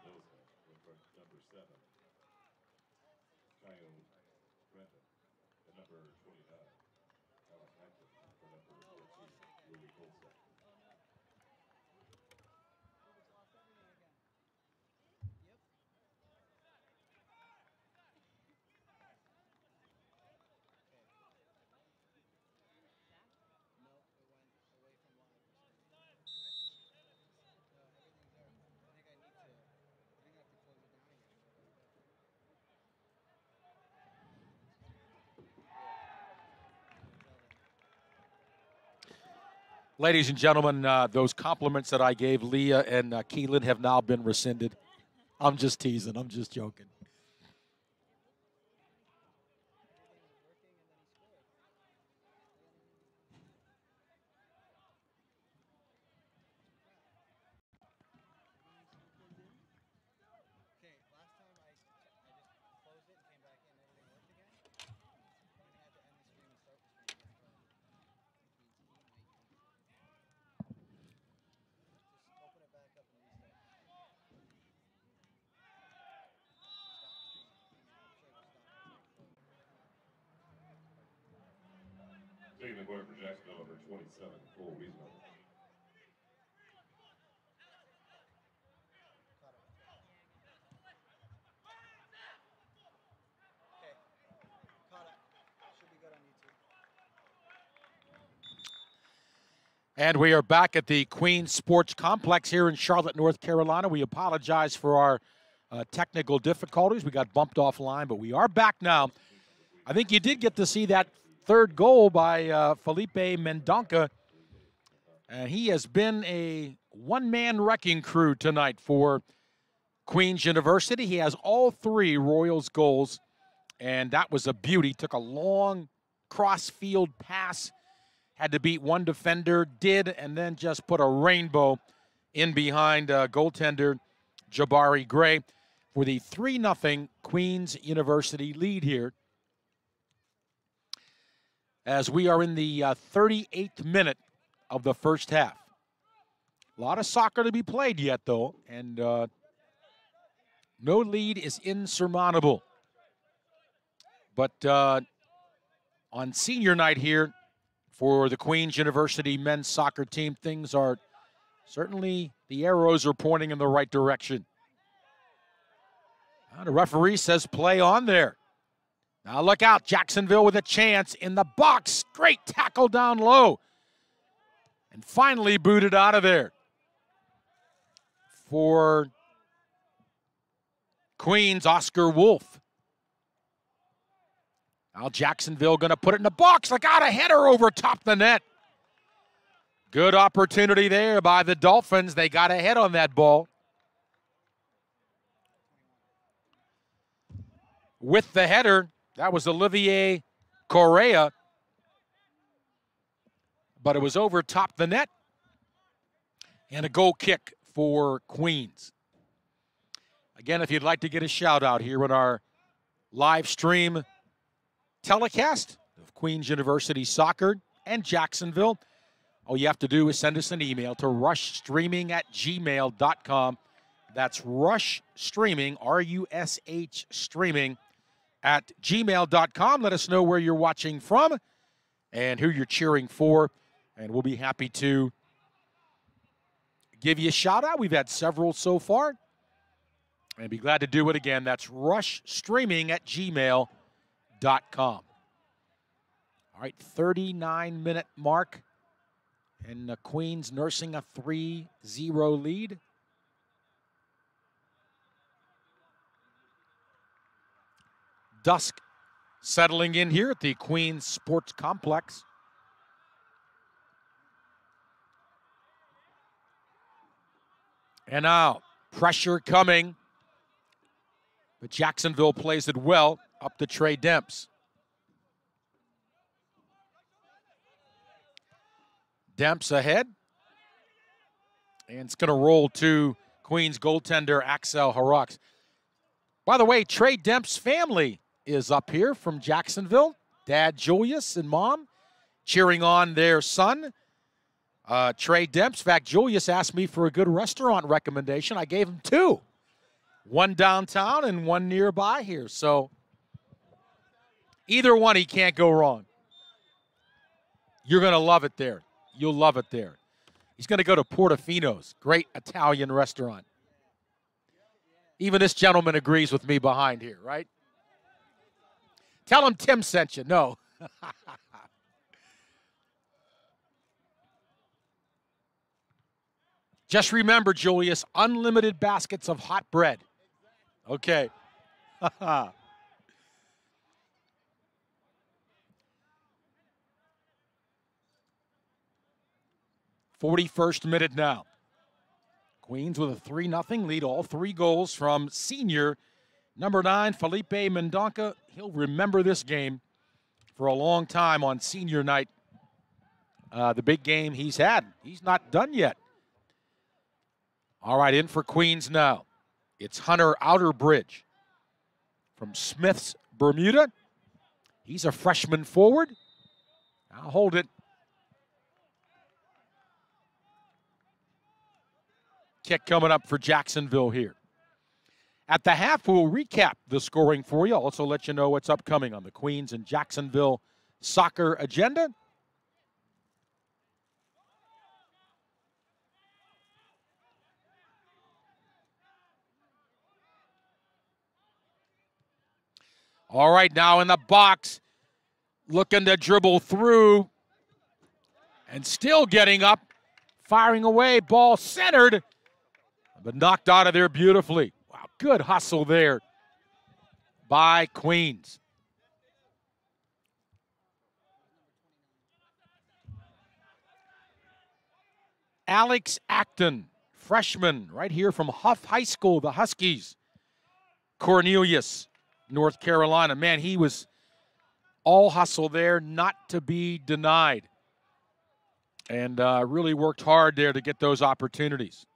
Ladies and gentlemen, those compliments that I gave Leah and Keelan have now been rescinded. I'm just teasing. I'm just joking. Okay, last time I just closed it and came back in and everything worked again. I'm gonna have to end the stream and start the stream again. Just open it back up and restart. Taking the corner for Jacksonville, number 27, Cole Wiesman. Okay, caught it. Should be good on YouTube. And we are back at the Queens Sports Complex here in Charlotte, North Carolina. We apologize for our technical difficulties. We got bumped offline, but we are back now. I think you did get to see that third goal by Felipe Mendonca. And he has been a one-man wrecking crew tonight for Queens University. He has all three Royals goals, and that was a beauty. Took a long cross-field pass, had to beat one defender, did, and then just put a rainbow in behind goaltender Jabari Gray for the 3-0 Queens University lead here, as we are in the 38th minute of the first half. A lot of soccer to be played yet, though, and no lead is insurmountable. But on senior night here for the Queens University men's soccer team, things are certainly, the arrows are pointing in the right direction. The referee says play on there. Now look out, Jacksonville with a chance in the box. Great tackle down low. And finally booted out of there for Queens, Oscar Wolf. Now Jacksonville going to put it in the box. Look out, a header over top the net. Good opportunity there by the Dolphins. They got ahead on that ball. With the header, that was Olivier Correa. But it was over top the net. And a goal kick for Queens. Again, if you'd like to get a shout out here on our live stream telecast of Queens University Soccer and Jacksonville, all you have to do is send us an email to rushstreaming@gmail.com. That's rushstreaming, R-U-S-H streaming, @gmail.com. Let us know where you're watching from and who you're cheering for, and we'll be happy to give you a shout out. We've had several so far, and be glad to do it again. That's rushstreaming@gmail.com. All right, 39-minute mark, and the Queens nursing a 3-0 lead. Dusk settling in here at the Queens Sports Complex. And now, pressure coming. But Jacksonville plays it well up to Trey Demps. Demps ahead. And it's going to roll to Queens goaltender Axel Harax. By the way, Trey Demps' family is up here from Jacksonville. Dad Julius and mom cheering on their son, Trey Demps. In fact, Julius asked me for a good restaurant recommendation. I gave him 2. One downtown and one nearby here. So either one, he can't go wrong. You're going to love it there. You'll love it there. He's going to go to Portofino's, great Italian restaurant. Even this gentleman agrees with me behind here, right? Tell him Tim sent you. No. Just remember, Julius, unlimited baskets of hot bread. Okay. 41st minute now. Queens with a 3-0 lead. All 3 goals from senior number 9, Felipe Mendonca. He'll remember this game for a long time on senior night. The big game he's had. He's not done yet. All right, in for Queens now. It's Hunter Outerbridge from Smith's Bermuda. He's a freshman forward. I'll hold it. Kick coming up for Jacksonville here. At the half, we'll recap the scoring for you. Also let you know what's upcoming on the Queens and Jacksonville soccer agenda. All right, now in the box, looking to dribble through and still getting up, firing away, ball centered, but knocked out of there beautifully. Wow, good hustle there by Queens. Alex Acton, freshman, right here from Huff High School, the Huskies. Cornelius, North Carolina. Man, he was all hustle there, not to be denied. And really worked hard there to get those opportunities.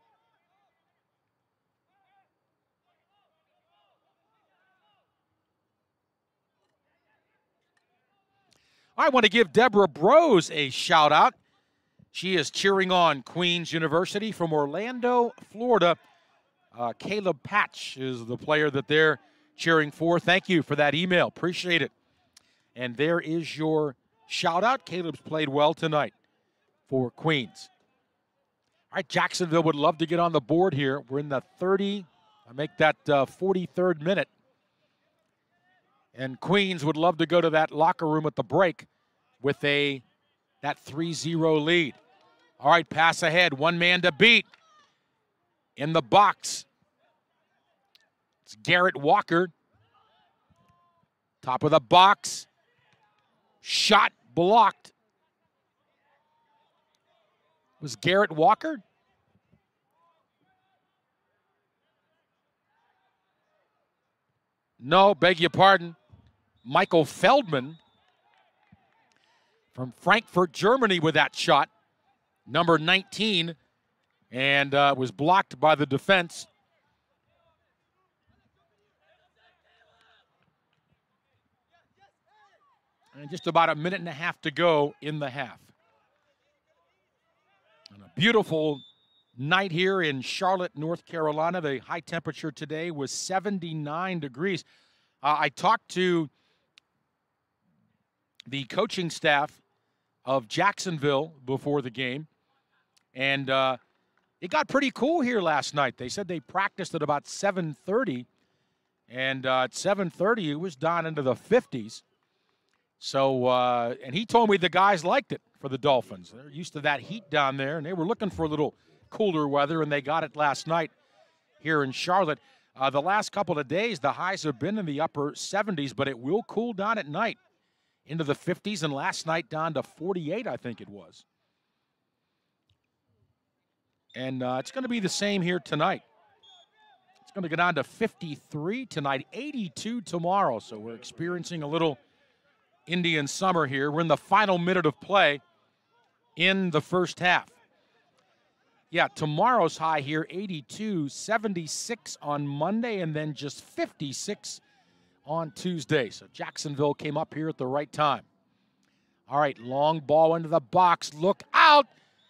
I want to give Deborah Brose a shout out. She is cheering on Queens University from Orlando, Florida. Caleb Patch is the player that they're cheering for. Thank you for that email. Appreciate it. And there is your shout out. Caleb's played well tonight for Queens. All right, Jacksonville would love to get on the board here. We're in the 43rd minute. And Queens would love to go to that locker room at the break with that 3-0 lead. All right, pass ahead. One man to beat. In the box, it's Garrett Walker. Top of the box. Shot blocked. Was Garrett Walker? No, beg your pardon. Michael Feldman from Frankfurt, Germany with that shot. Number 19. And was blocked by the defense. And just about a minute and a half to go in the half. And a beautiful night here in Charlotte, North Carolina. The high temperature today was 79 degrees. I talked to the coaching staff of Jacksonville before the game, and it got pretty cool here last night. They said they practiced at about 7:30, and at 7:30 it was down into the 50s. So, and he told me the guys liked it for the Dolphins. They're used to that heat down there, and they were looking for a little cooler weather, and they got it last night here in Charlotte. The last couple of days, the highs have been in the upper 70s, but it will cool down at night into the 50s, and last night down to 48, I think it was. And it's going to be the same here tonight. It's going to go down to 53 tonight, 82 tomorrow. So we're experiencing a little Indian summer here. We're in the final minute of play in the first half. Yeah, tomorrow's high here, 82, 76 on Monday, and then just 56 on Tuesday. So Jacksonville came up here at the right time. All right, long ball into the box. Look out.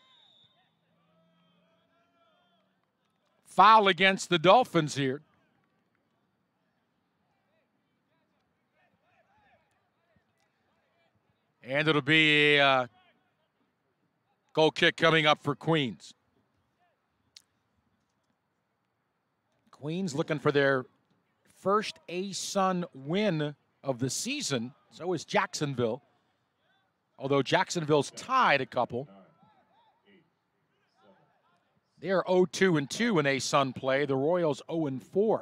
Foul against the Dolphins here. And it'll be a Goal kick coming up for Queens. Queens looking for their first ASUN win of the season. So is Jacksonville. Although Jacksonville's tied a couple. They are 0-2-2 in ASUN play. The Royals 0-4.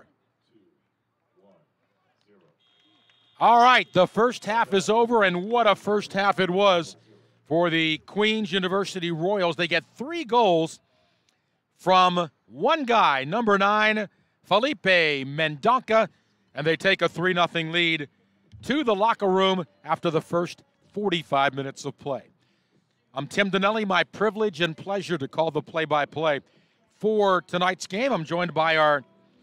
All right, the first half is over, and what a first half it was for the Queens University Royals. They get 3 goals from one guy, number 9, Felipe Mendonca, and they take a 3-0 lead to the locker room after the first 45 minutes of play. I'm Tim Donnelly. My privilege and pleasure to call the play-by-play for tonight's game. I'm joined by our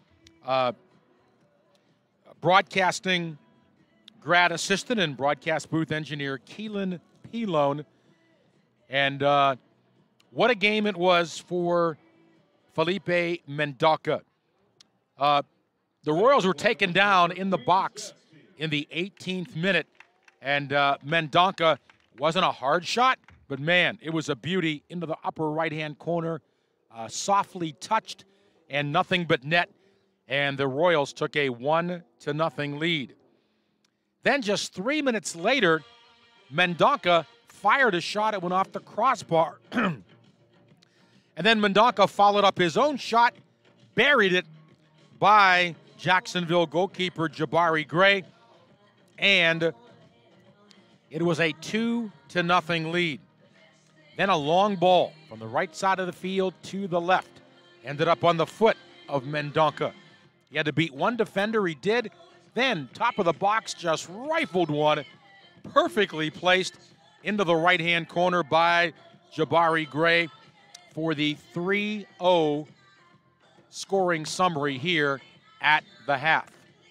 broadcasting grad assistant and broadcast booth engineer, Keelan Pilone. And what a game it was for Felipe Mendonca. The Royals were taken down in the box in the 18th minute, and Mendonca wasn't a hard shot, but man, it was a beauty into the upper right-hand corner, softly touched, and nothing but net, and the Royals took a 1-0 lead. Then just 3 minutes later, Mendonca fired a shot that went off the crossbar. And then Mendonca followed up his own shot, buried it by Jacksonville goalkeeper Jabari Gray, and it was a 2-0 lead. Then a long ball from the right side of the field to the left. Ended up on the foot of Mendonca. He had to beat one defender, he did. Then, top of the box, just rifled one, perfectly placed into the right-hand corner by Jabari Gray for the 3-0 scoring summary here at the half.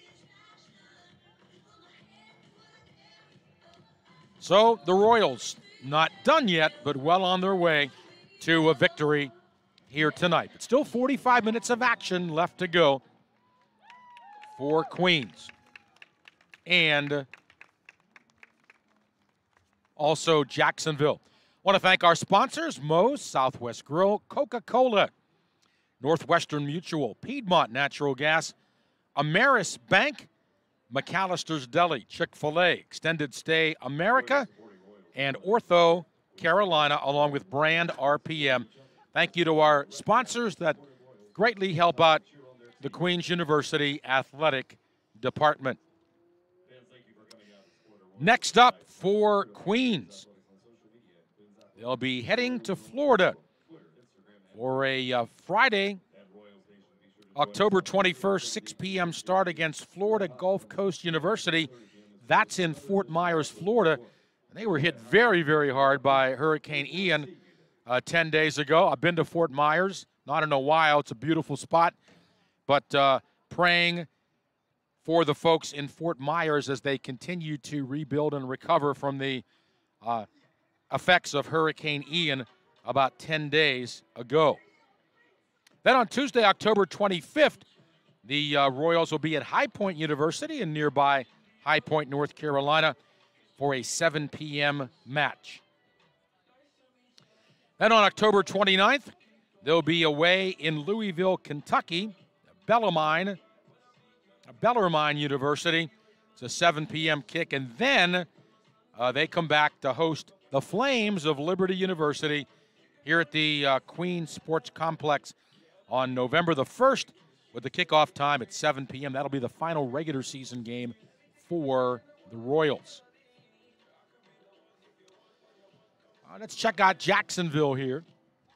So the Royals not done yet, but well on their way to a victory here tonight. But still 45 minutes of action left to go for Queens. And also Jacksonville. I want to thank our sponsors, Moe's, Southwest Grill, Coca-Cola, Northwestern Mutual, Piedmont Natural Gas, Ameris Bank, McAllister's Deli, Chick-fil-A, Extended Stay America, and Ortho Carolina, along with Brand RPM. Thank you to our sponsors that greatly help out the Queens University Athletic Department. Next up for Queens, they'll be heading to Florida for a Friday, October 21st, 6 p.m. start against Florida Gulf Coast University. That's in Fort Myers, Florida. And they were hit very, very hard by Hurricane Ian 10 days ago. I've been to Fort Myers, not in a while. It's a beautiful spot. But praying for the folks in Fort Myers as they continue to rebuild and recover from the effects of Hurricane Ian about 10 days ago. Then on Tuesday, October 25th, the Royals will be at High Point University in nearby High Point, North Carolina, for a 7 p.m. match. Then on October 29th, they'll be away in Louisville, Kentucky, Bellarmine University. It's a 7 p.m. kick. And then they come back to host the Flames of Liberty University here at the Queens Sports Complex on November the 1st with the kickoff time at 7 p.m. That'll be the final regular season game for the Royals. Let's check out Jacksonville here.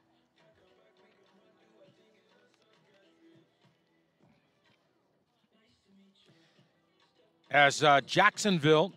As Jacksonville,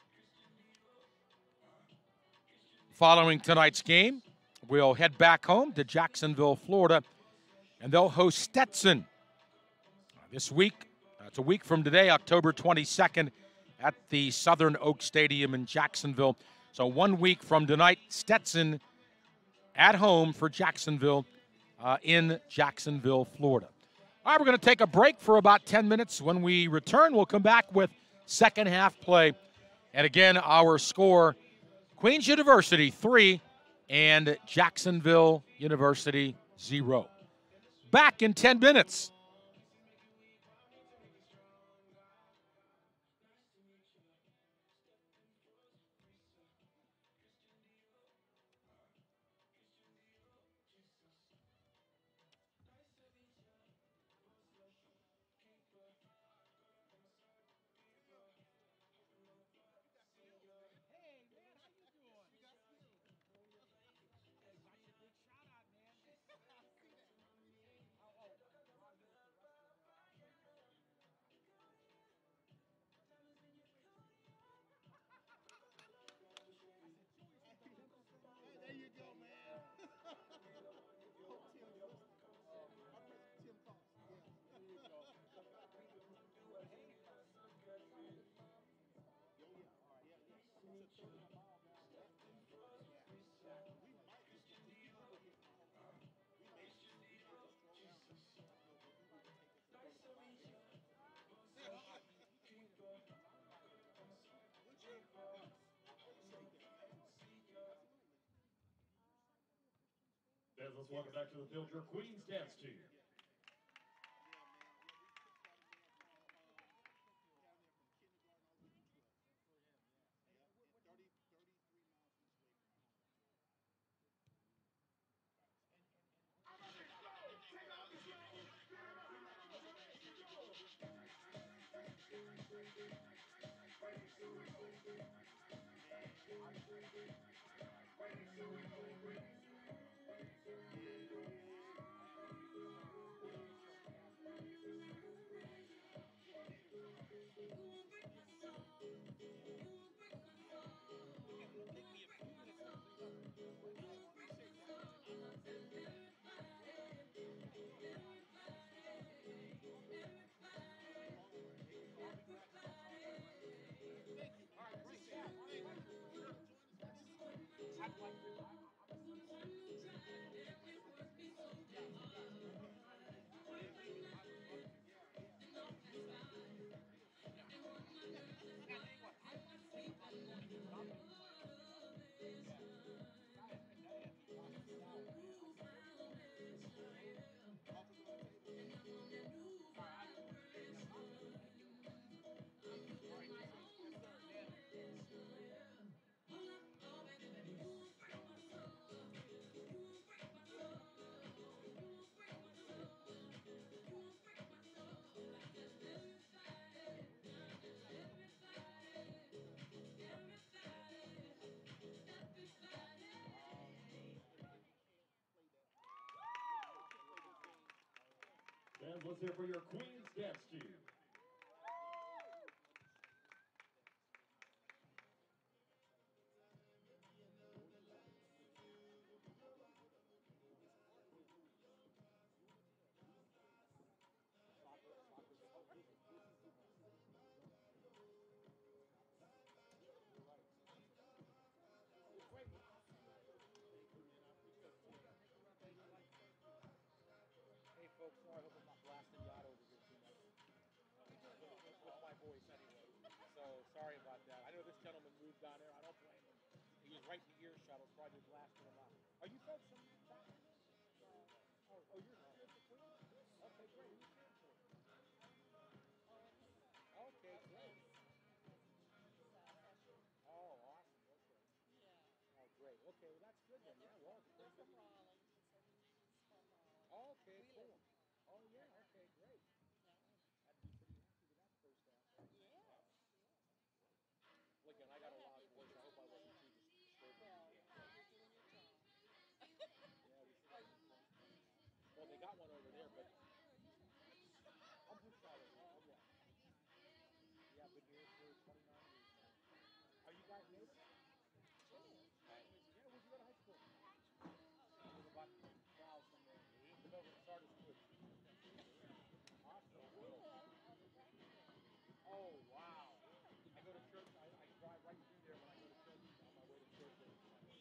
following tonight's game, will head back home to Jacksonville, Florida, and they'll host Stetson this week. It's a week from today, October 22nd, at the Southern Oak Stadium in Jacksonville. So 1 week from tonight, Stetson at home for Jacksonville in Jacksonville, Florida. All right, we're going to take a break for about 10 minutes. When we return, we'll come back with second half play. And again, our score, Queens University 3, and Jacksonville University 0. Back in 10 minutes. Fans, let's welcome back to the field your Queens dance team. Fans, let's hear for your Queens dance team. Hey folks, sorry, I hope I'm not blasting you out over here too much. With my voice anyway. So sorry about that. I know this gentleman moved down there. I don't blame him. He was right in the earshot. I was probably blasting him out. Are you from some Jacksonville? Oh, you're here for Queens? Okay, great. Who's here for? Okay, great. Oh, awesome. Okay. Oh, great. Okay, well that's good then. Yeah, well, it's pretty good. Oh, okay, cool. Oh yeah, okay, great. I'd be pretty happy with that first half. Well, again, I got a loud voice. I hope I wasn't too disturbing. Yeah, well, they got one over there, but I'm from Charlotte. Oh, yeah. Yeah, I've been here for 29 years now. Are you guys native? Yeah, where'd you go to high school? I live about 12 somewhere. Live over in Sardis Woods. Awesome. Oh, wow. I go to church. I drive right through there when I go to church on my way to church every Sunday.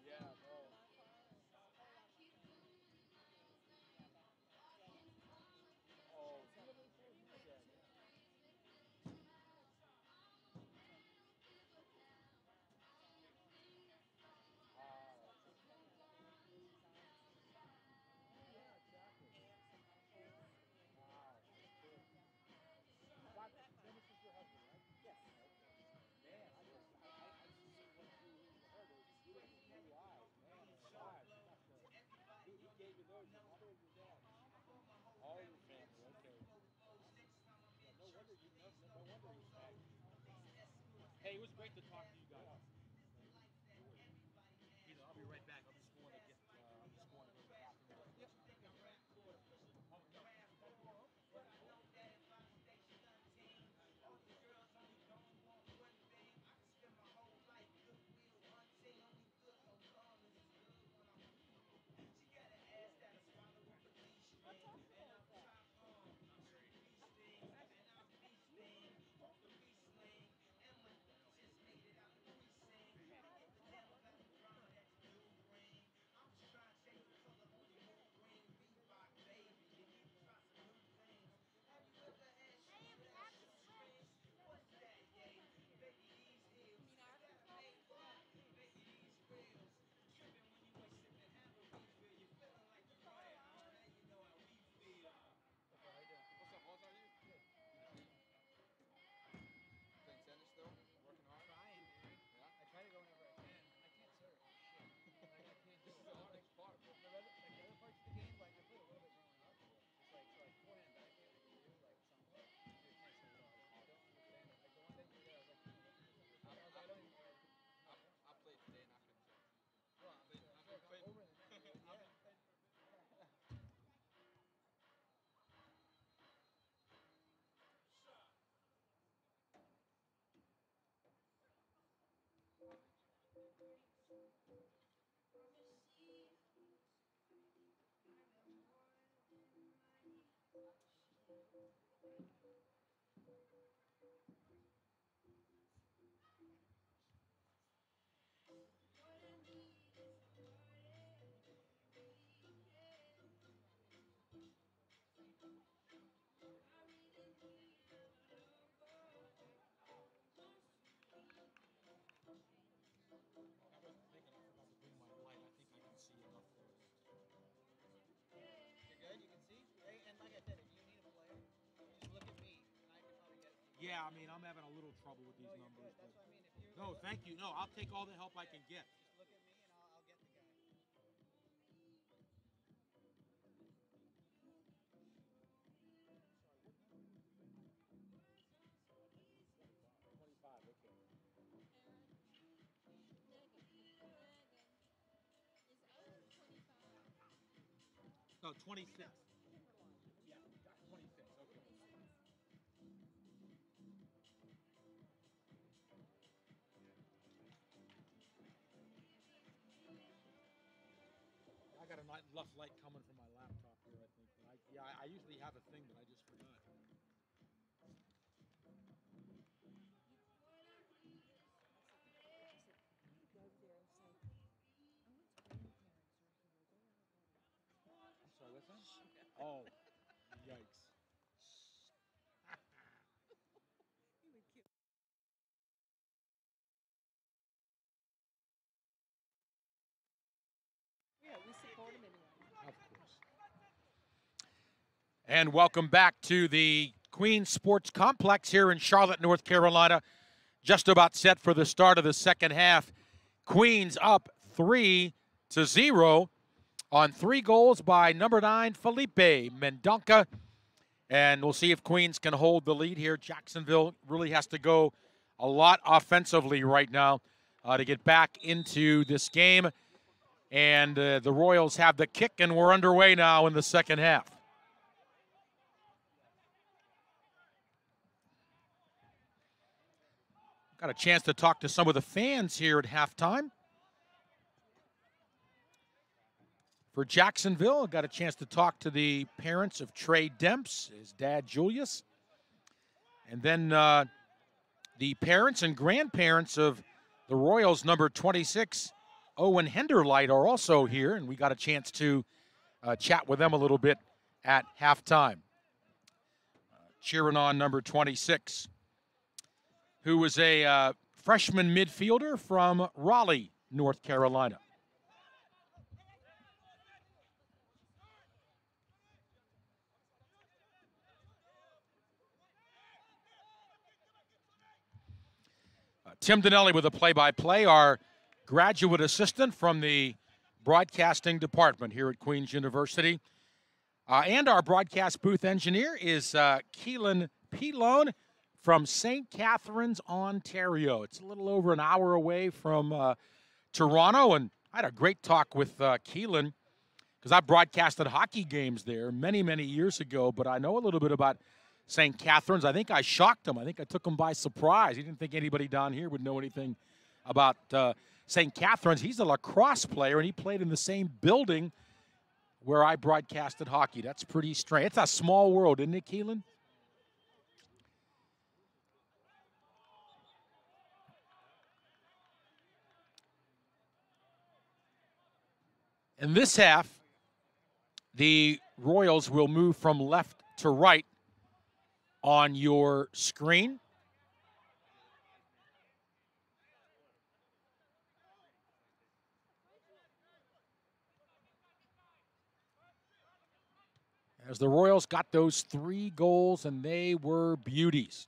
Yeah, no. Oh, see how many players he was at? Yeah. Yeah, exactly. Wow, that's cool. Dennis is your husband, right? Yes. Okay. Man, I just went through her. Those beautiful blue eyes. Man, alive. You must have. He gave you those. Your mother or your dad? All your family. Okay. Yeah. No wonder you. No wonder he's smacking you. Hey, it was great to talk to you guys. Either I'll be right back. I'm just going to get. I'm just going to go to the bathroom. Yep. Oh no. What's up, boss? How are you? Good. Playing tennis still? Working hard? Trying, dude. Yeah. I try to go whenever I can. I can't serve for shit. Like I can't do This is it. the hardest part. Like the other parts of the game, like I played a little bit growing up. Just like so like forehand backhand I can do like somewhat. Dude, I can't serve at all. I don't understand it. Like the one day you were there, I was like, oh, what is this? I was like, I don't even like. I played today and I couldn't serve. Well, I'm Played, sure. I I'm sure if I'm played, over the net, you would. I've Yeah. been playing for a bit. I wasn't thinking. I forgot to bring my light. I think I can see enough for it. You're good. You can see. Hey, and like I said, if you need a player, just look at me, and I can probably get it to you. Yeah, I mean, I'm having a little trouble with these No, you're numbers. good. That's But what I mean. If you no, thank you. No, I'll take all the help I can get. just look at me, and I'll get the guy. 25. Okay. No, 26. Yeah, got 26. Okay. I got enough light coming from my laptop here, I think. But I usually have a thing, but I just forgot. I'm sorry, what's that? Oh, yikes. Yeah, we support him anyway. Of course. And welcome back to the Queen Sports Complex here in Charlotte, North Carolina. Just about set for the start of the second half. Queens up 3-0 on 3 goals by number 9, Felipe Mendonca. And we'll see if Queens can hold the lead here. Jacksonville really has to go a lot offensively right now to get back into this game. And the Royals have the kick, and we're underway now in the second half. Got a chance to talk to some of the fans here at halftime. For Jacksonville, got a chance to talk to the parents of Trey Demps, his dad Julius, and then the parents and grandparents of the Royals, number 26, Owen Henderlight are also here, and we got a chance to chat with them a little bit at halftime. Cheering on number 26, who was a freshman midfielder from Raleigh, North Carolina. Tim Donnelly with a play-by-play, our graduate assistant from the broadcasting department here at Queen's University. And our broadcast booth engineer is Keelan Pilone from St. Catharines, Ontario. It's a little over an hour away from Toronto, and I had a great talk with Keelan because I broadcasted hockey games there many, many years ago, but I know a little bit about St. Catharines. I think I shocked him. I think I took him by surprise. He didn't think anybody down here would know anything about St. Catharines. He's a lacrosse player, and he played in the same building where I broadcasted hockey. That's pretty strange. It's a small world, isn't it, Keelan? In this half, the Royals will move from left to right on your screen. As the Royals got those 3 goals, and they were beauties.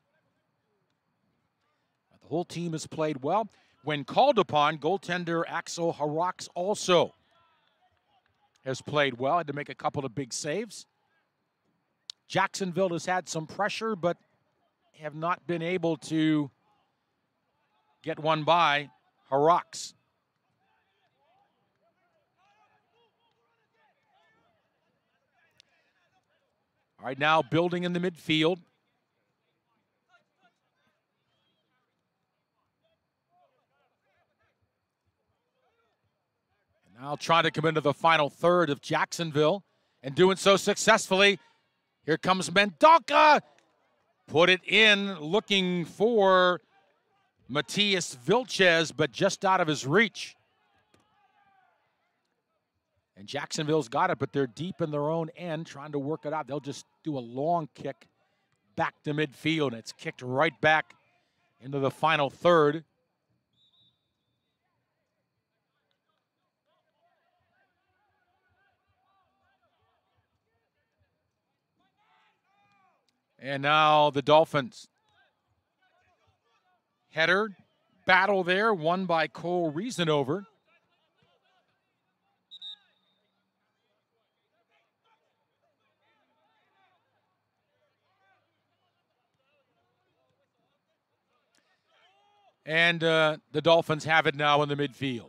The whole team has played well. When called upon, goaltender Axel Harax also has played well. Had to make a couple of big saves. Jacksonville has had some pressure, but have not been able to get one by Harax. All right, now building in the midfield. And now trying to come into the final third of Jacksonville, and doing so successfully. Here comes Mendonca. Put it in, looking for Matias Vilches, but just out of his reach. And Jacksonville's got it, but they're deep in their own end trying to work it out. They'll just do a long kick back to midfield, and it's kicked right back into the final third. And now the Dolphins. Header, battle there, won by Cole Reasanover. And the Dolphins have it now in the midfield.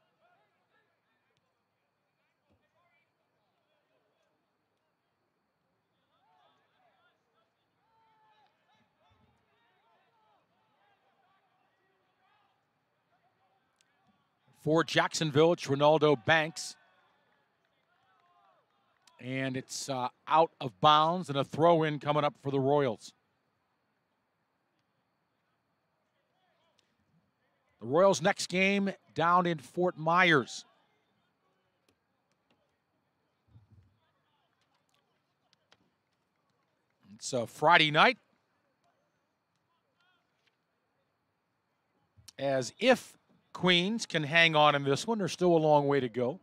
For Jacksonville, it's Ronaldo Banks. And it's out of bounds, and a throw-in coming up for the Royals. The Royals' next game down in Fort Myers. It's a Friday night. As if Queens can hang on in this one, there's still a long way to go.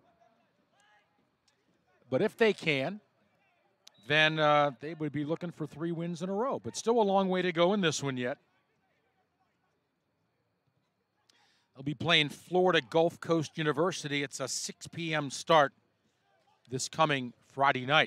But if they can, then they would be looking for 3 wins in a row. But still a long way to go in this one yet. They'll be playing Florida Gulf Coast University. It's a 6 p.m. start this coming Friday night.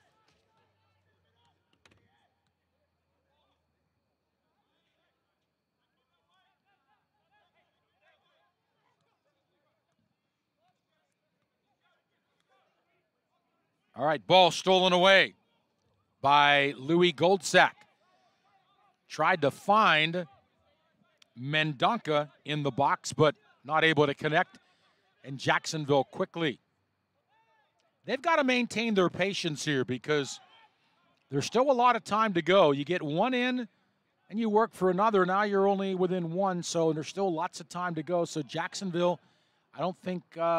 All right, ball stolen away by Louis Goldsack. Tried to find Mendonca in the box, but not able to connect. And Jacksonville quickly. They've got to maintain their patience here because there's still a lot of time to go. You get one in and you work for another. Now you're only within one, so there's still lots of time to go. So Jacksonville, I don't think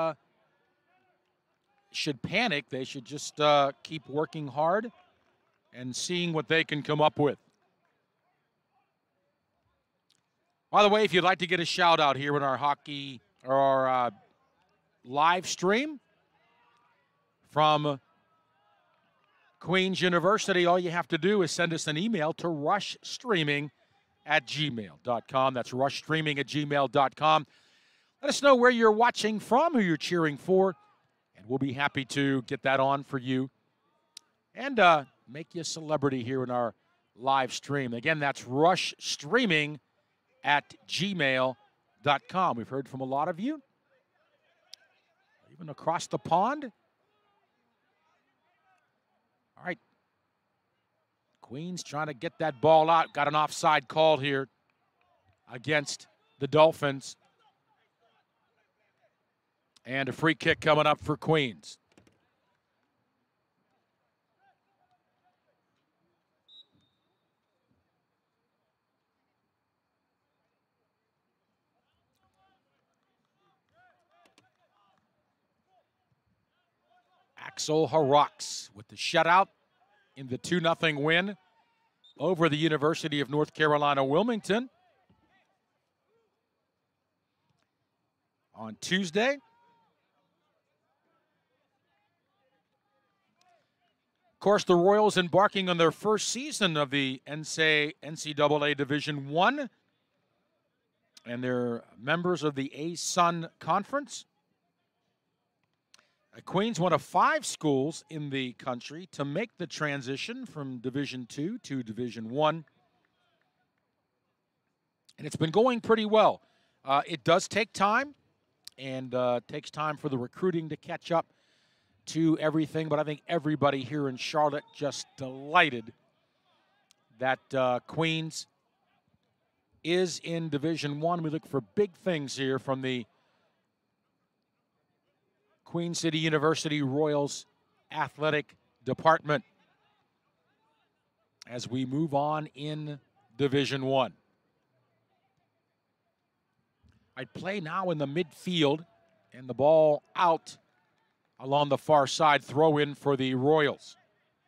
should panic. They should just keep working hard and seeing what they can come up with. By the way, if you'd like to get a shout out here in our hockey or our live stream from Queen's University, all you have to do is send us an email to rushstreaming@gmail.com. That's rushstreaming@gmail.com. Let us know where you're watching from, who you're cheering for, and we'll be happy to get that on for you and make you a celebrity here in our live stream. Again, that's rushstreaming@gmail.com. We've heard from a lot of you, even across the pond. All right. Queens trying to get that ball out. Got an offside call here against the Dolphins. And a free kick coming up for Queens. Axel Harrocks with the shutout in the 2-0 win over the University of North Carolina Wilmington on Tuesday. Of course, the Royals embarking on their first season of the NCAA Division I, and they're members of the A-Sun Conference. Queens, one of 5 schools in the country to make the transition from Division II to Division I. And it's been going pretty well. It does take time, and takes time for the recruiting to catch up to everything. But I think everybody here in Charlotte just delighted that Queens is in Division I. We look for big things here from the Queen City University Royals athletic department as we move on in Division I. I'd play now in the midfield and the ball out along the far side, throw in for the Royals.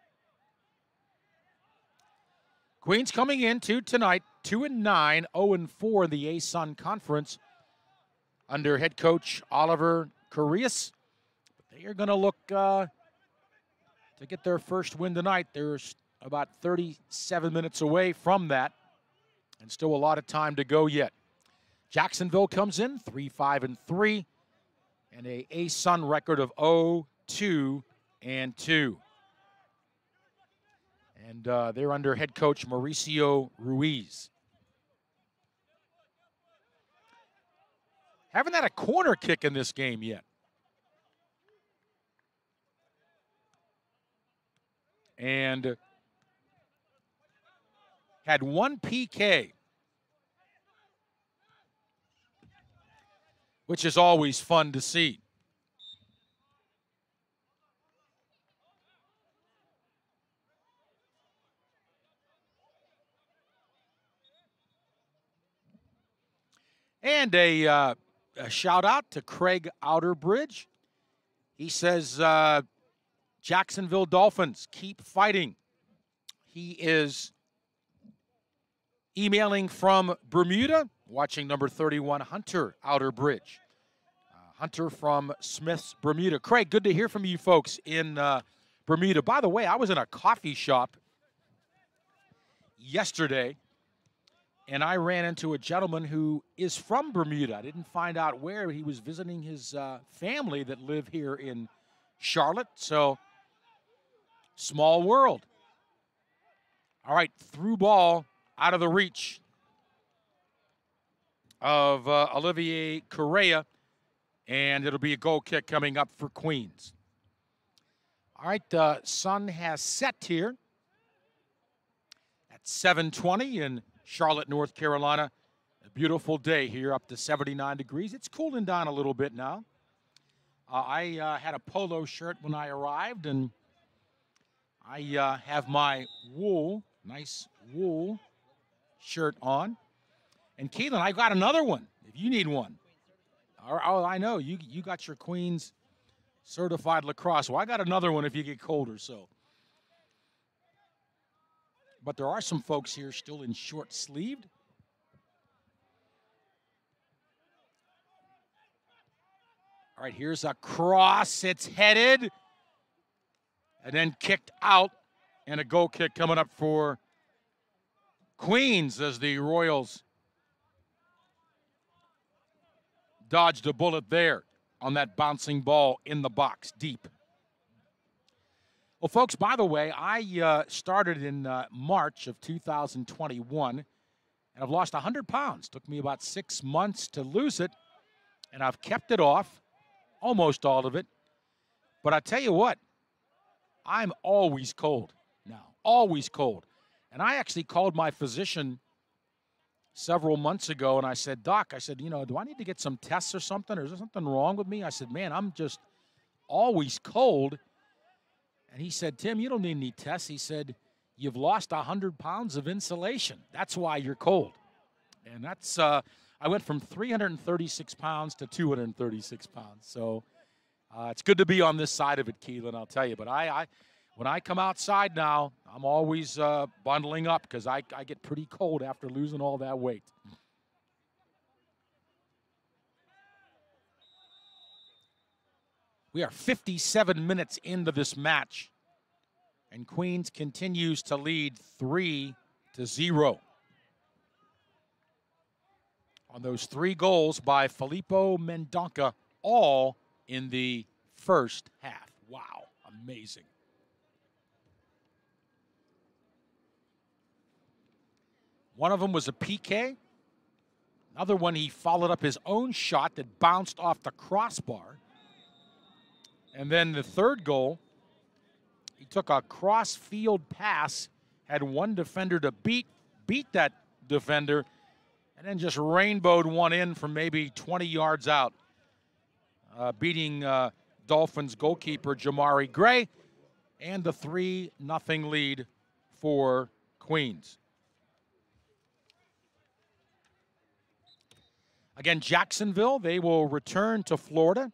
Queens coming into tonight 2-9, 0-4 in the A-Sun Conference under head coach Oliver Carias. They are going to look to get their first win tonight. They're about 37 minutes away from that, and still a lot of time to go yet. Jacksonville comes in 3-5-3, and a A-Sun record of 0-2-2. And they're under head coach Mauricio Ruiz. Haven't had a corner kick in this game yet. And had one PK, which is always fun to see. And a shout out to Craig Outerbridge. He says, Jacksonville Dolphins, keep fighting. He is emailing from Bermuda, watching number 31, Hunter Outerbridge. Hunter from Smith's, Bermuda. Craig, good to hear from you folks in Bermuda. By the way, I was in a coffee shop yesterday, and I ran into a gentleman who is from Bermuda. I didn't find out where. He was visiting his family that live here in Charlotte. So, small world. All right, through ball out of the reach of Olivier Correa, and it'll be a goal kick coming up for Queens. All right, sun has set here at 7:20 in Charlotte, North Carolina. A beautiful day here, up to 79 degrees. It's cooling down a little bit now. I had a polo shirt when I arrived, and I have my nice wool shirt on. And Keelan, I got another one if you need one. Oh, I know. You got your Queens certified lacrosse. Well, I got another one if you get colder, so. But there are some folks here still in short-sleeved. All right, here's a cross. It's headed. And then kicked out. And a goal kick coming up for Queens as the Royals dodged a bullet there on that bouncing ball in the box deep. Well, folks, by the way, I started in March of 2021, and I've lost 100 pounds. Took me about 6 months to lose it, and I've kept it off, almost all of it. But I tell you what, I'm always cold now, always cold. And I actually called my physician several months ago, and I said, Doc, I said, do I need to get some tests or something? Or is there something wrong with me? I said, man, I'm just always cold. And he said, Tim, you don't need any tests. He said, you've lost 100 pounds of insulation. That's why you're cold. And that's, I went from 336 pounds to 236 pounds. So it's good to be on this side of it, Keelan, I'll tell you. But when I come outside now, I'm always bundling up because I get pretty cold after losing all that weight. We are 57 minutes into this match, and Queens continues to lead 3-0. On those 3 goals by Filippo Mendonca, all in the first half. Wow, amazing. One of them was a PK. Another one, he followed up his own shot that bounced off the crossbar. And then the third goal, he took a cross-field pass, had one defender to beat that defender, and then just rainbowed one in from maybe 20 yards out, beating Dolphins goalkeeper Jamari Gray, and the 3-0 lead for Queens. Again, Jacksonville, they will return to Florida.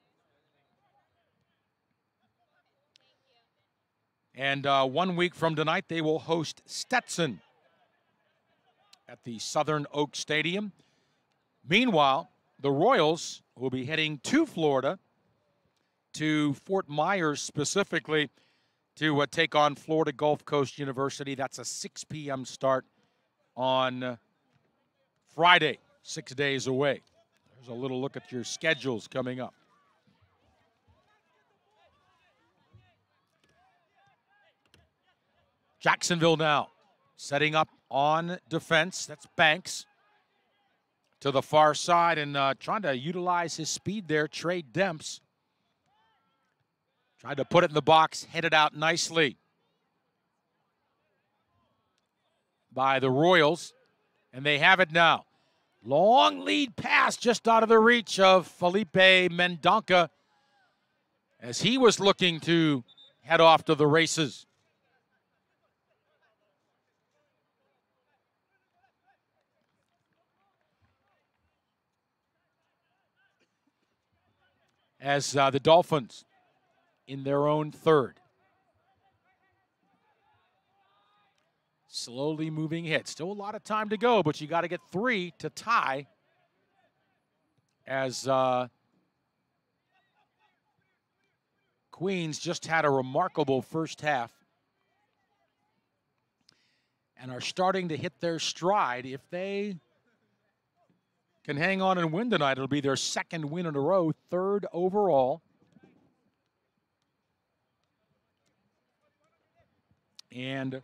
And 1 week from tonight, they will host Stetson at the Southern Oak Stadium. Meanwhile, the Royals will be heading to Florida, to Fort Myers specifically, to take on Florida Gulf Coast University. That's a 6 p.m. start on Friday, 6 days away. There's a little look at your schedules coming up. Jacksonville now setting up on defense. That's Banks to the far side and trying to utilize his speed there. Trey Demps tried to put it in the box, headed out nicely by the Royals, and they have it now. Long lead pass just out of the reach of Felipe Mendonca as he was looking to head off to the races. As the Dolphins in their own third. Slowly moving ahead. Still a lot of time to go, but you got to get 3 to tie. As Queens just had a remarkable first half and are starting to hit their stride. If they can hang on and win tonight, it'll be their second win in a row, 3rd overall. And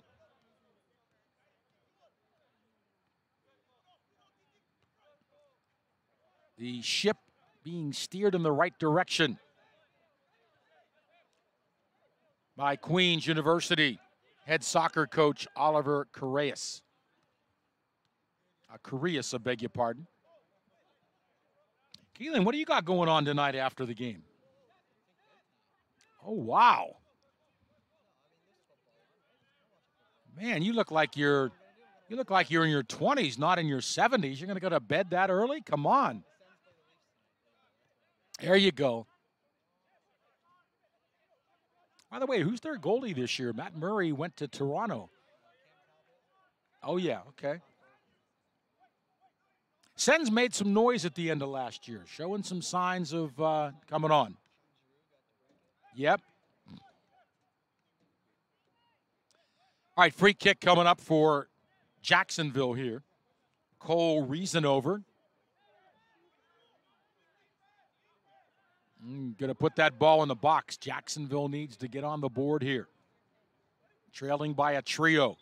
the ship being steered in the right direction by Queens University head soccer coach Oliver Correas. Correas, I beg your pardon. Keelan, what do you got going on tonight after the game? Oh, wow. Man, you look like you're in your 20s, not in your 70s. You're going to go to bed that early? Come on. There you go. By the way, who's their goalie this year? Matt Murray went to Toronto. Oh, yeah, okay. Sens made some noise at the end of last year, showing some signs of coming on. Yep. All right, free kick coming up for Jacksonville here. Cole Reasonover. Going to put that ball in the box. Jacksonville needs to get on the board here. Trailing by a trio.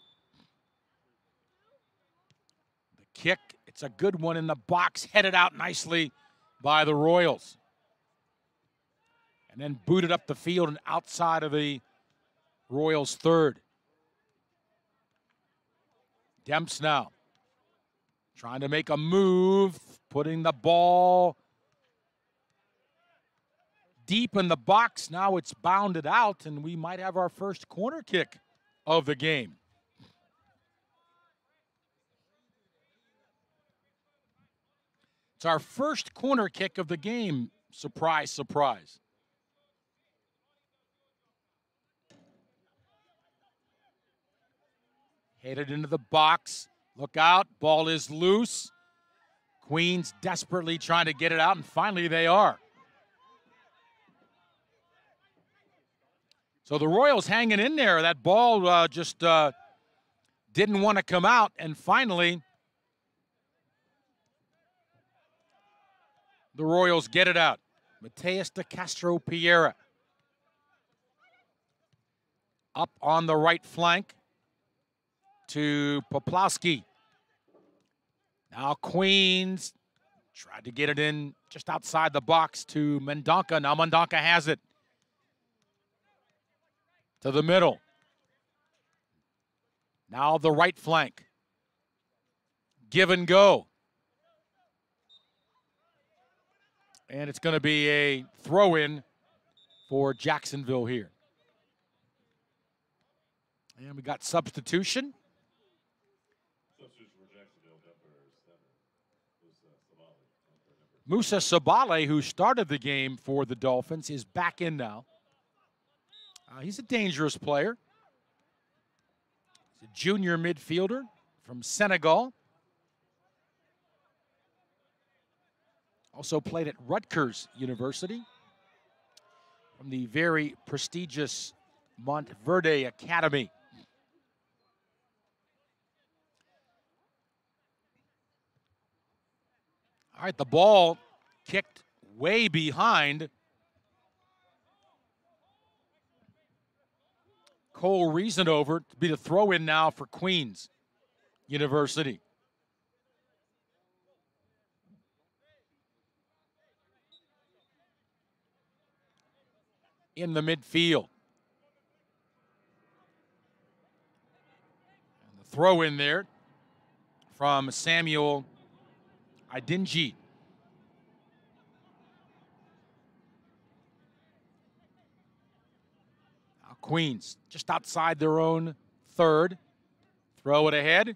The kick, it's a good one in the box, headed out nicely by the Royals. And then booted up the field and outside of the Royals' third. Demps now trying to make a move, putting the ball deep in the box. Now it's bounded out, and we might have our first corner kick of the game. It's our first corner kick of the game. Surprise, surprise. Headed into the box. Look out. Ball is loose. Queens desperately trying to get it out, and finally they are. So the Royals hanging in there. That ball just didn't want to come out, and finally the Royals get it out. Mateus de Castro Piera up on the right flank to Poplawski. Now Queens tried to get it in just outside the box to Mendonca. Now Mendonca has it to the middle. Now the right flank. Give and go. And it's going to be a throw-in for Jacksonville here. And we got substitution. Musa Sabale, who started the game for the Dolphins, is back in now. He's a dangerous player. He's a junior midfielder from Senegal. Also played at Rutgers University from the very prestigious Montverde Academy. All right, the ball kicked way behind Cole Reasonover to be the throw-in now for Queens University. In the midfield. And the throw in there from Samuel Idinji. Now Queens just outside their own third. Throw it ahead.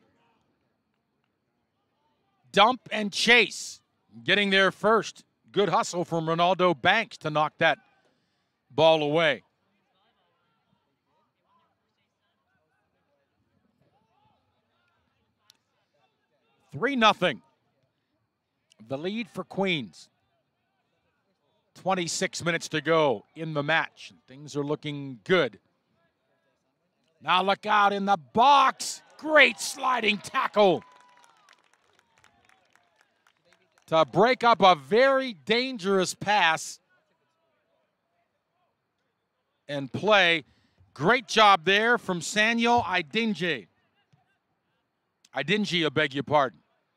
Dump and chase. Getting there first. Good hustle from Ronaldo Banks to knock that ball away. Three 0. The lead for Queens. 26 minutes to go in the match. Things are looking good. Now look out in the box. Great sliding tackle to break up a very dangerous pass and play. Great job there from Samuel Idinji. Idinji, I beg your pardon.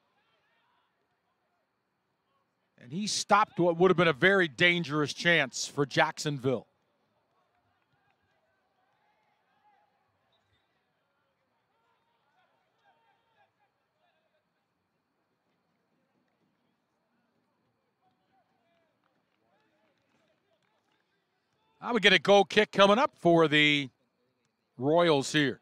And he stopped what would have been a very dangerous chance for Jacksonville. Now we get a goal kick coming up for the Royals here.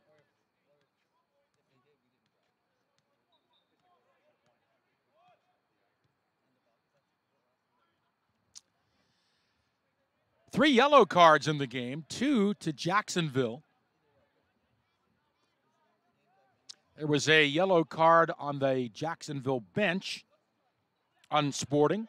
3 yellow cards in the game, 2 to Jacksonville. There was a yellow card on the Jacksonville bench, unsporting.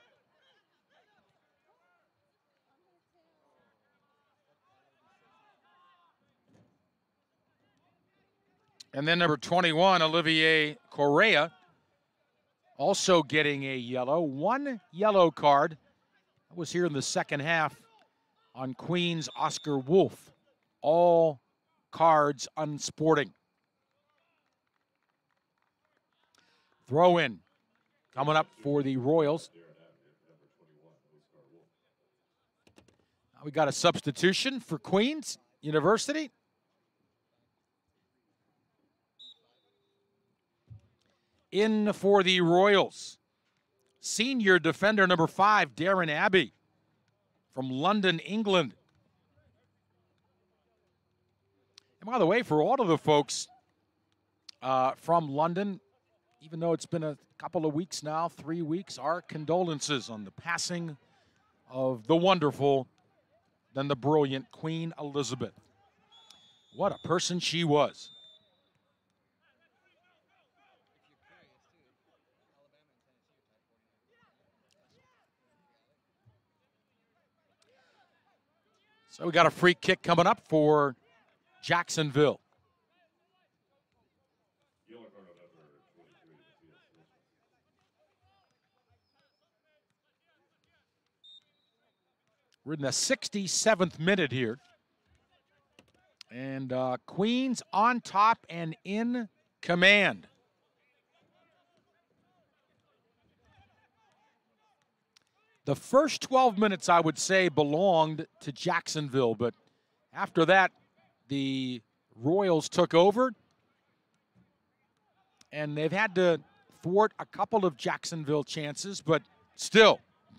And then number 21, Olivier Correa, also getting a yellow. 1 yellow card. That was here in the second half on Queens' Oscar Wolf. All cards unsporting. Throw in coming up for the Royals. Now we got a substitution for Queens University. In for the Royals, senior defender number 5, Darren Abbey from London, England. And by the way, for all of the folks from London, even though it's been a couple of weeks now, 3 weeks, our condolences on the passing of the wonderful, then the brilliant Queen Elizabeth. What a person she was. So we got a free kick coming up for Jacksonville. We're in the 67th minute here. And Queens on top and in command. The first 12 minutes, I would say, belonged to Jacksonville, but after that, the Royals took over, and they've had to thwart a couple of Jacksonville chances, but still,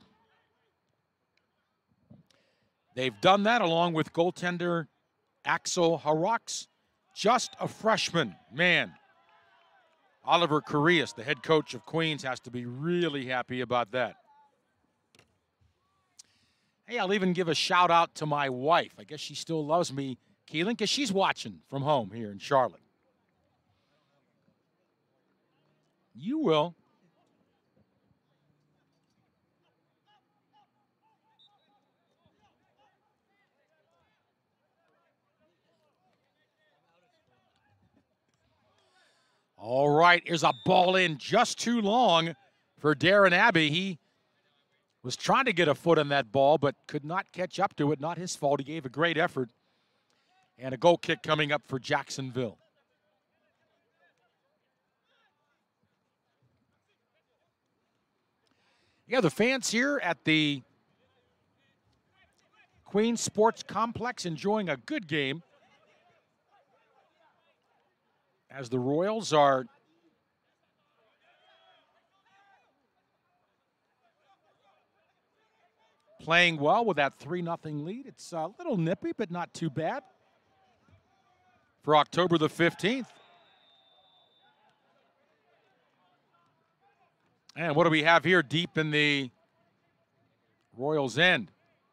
they've done that along with goaltender Axel Harax, just a freshman. Man, Oliver Correas, the head coach of Queens, has to be really happy about that. Hey, I'll even give a shout out to my wife. I guess she still loves me, Keelan, because she's watching from home here in Charlotte. You will. All right, here's a ball in just too long for Darren Abbey. He was trying to get a foot on that ball, but could not catch up to it. Not his fault. He gave a great effort. And a goal kick coming up for Jacksonville. Yeah, the fans here at the Queens Sports Complex enjoying a good game as the Royals are playing well with that 3-0 lead. It's a little nippy, but not too bad for October the 15th. And what do we have here deep in the Royals' end?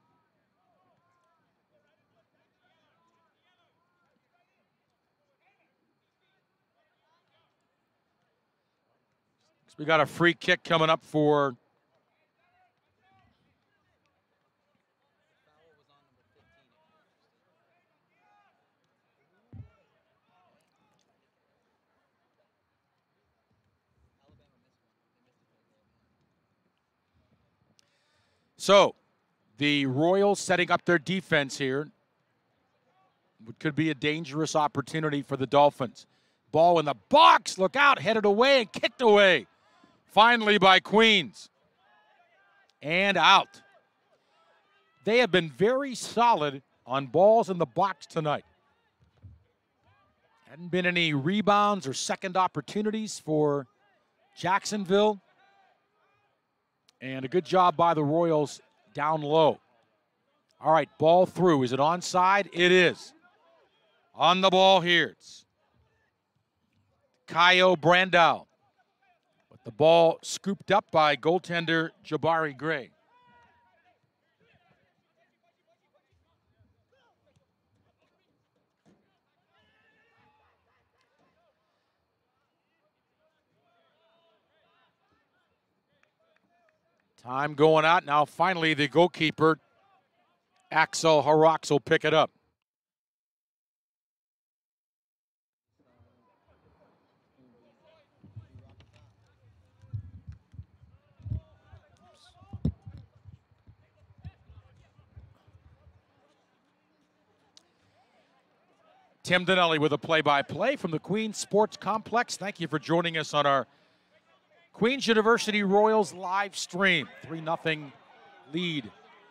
So we got a free kick coming up for So, the Royals setting up their defense here. What could be a dangerous opportunity for the Dolphins. Ball in the box. Look out. Headed away and kicked away. Finally by Queens. And out. They have been very solid on balls in the box tonight. Hadn't been any rebounds or second opportunities for Jacksonville. And a good job by the Royals down low. All right, ball through. Is it onside? It is. On the ball here, it's Kaio Brandau. But the ball scooped up by goaltender Jabari Gray. Time going out. Now finally the goalkeeper, Axel Harax, will pick it up. Tim Donnelly with a play-by-play from the Queens Sports Complex. Thank you for joining us on our Queens University Royals live stream. 3-0 lead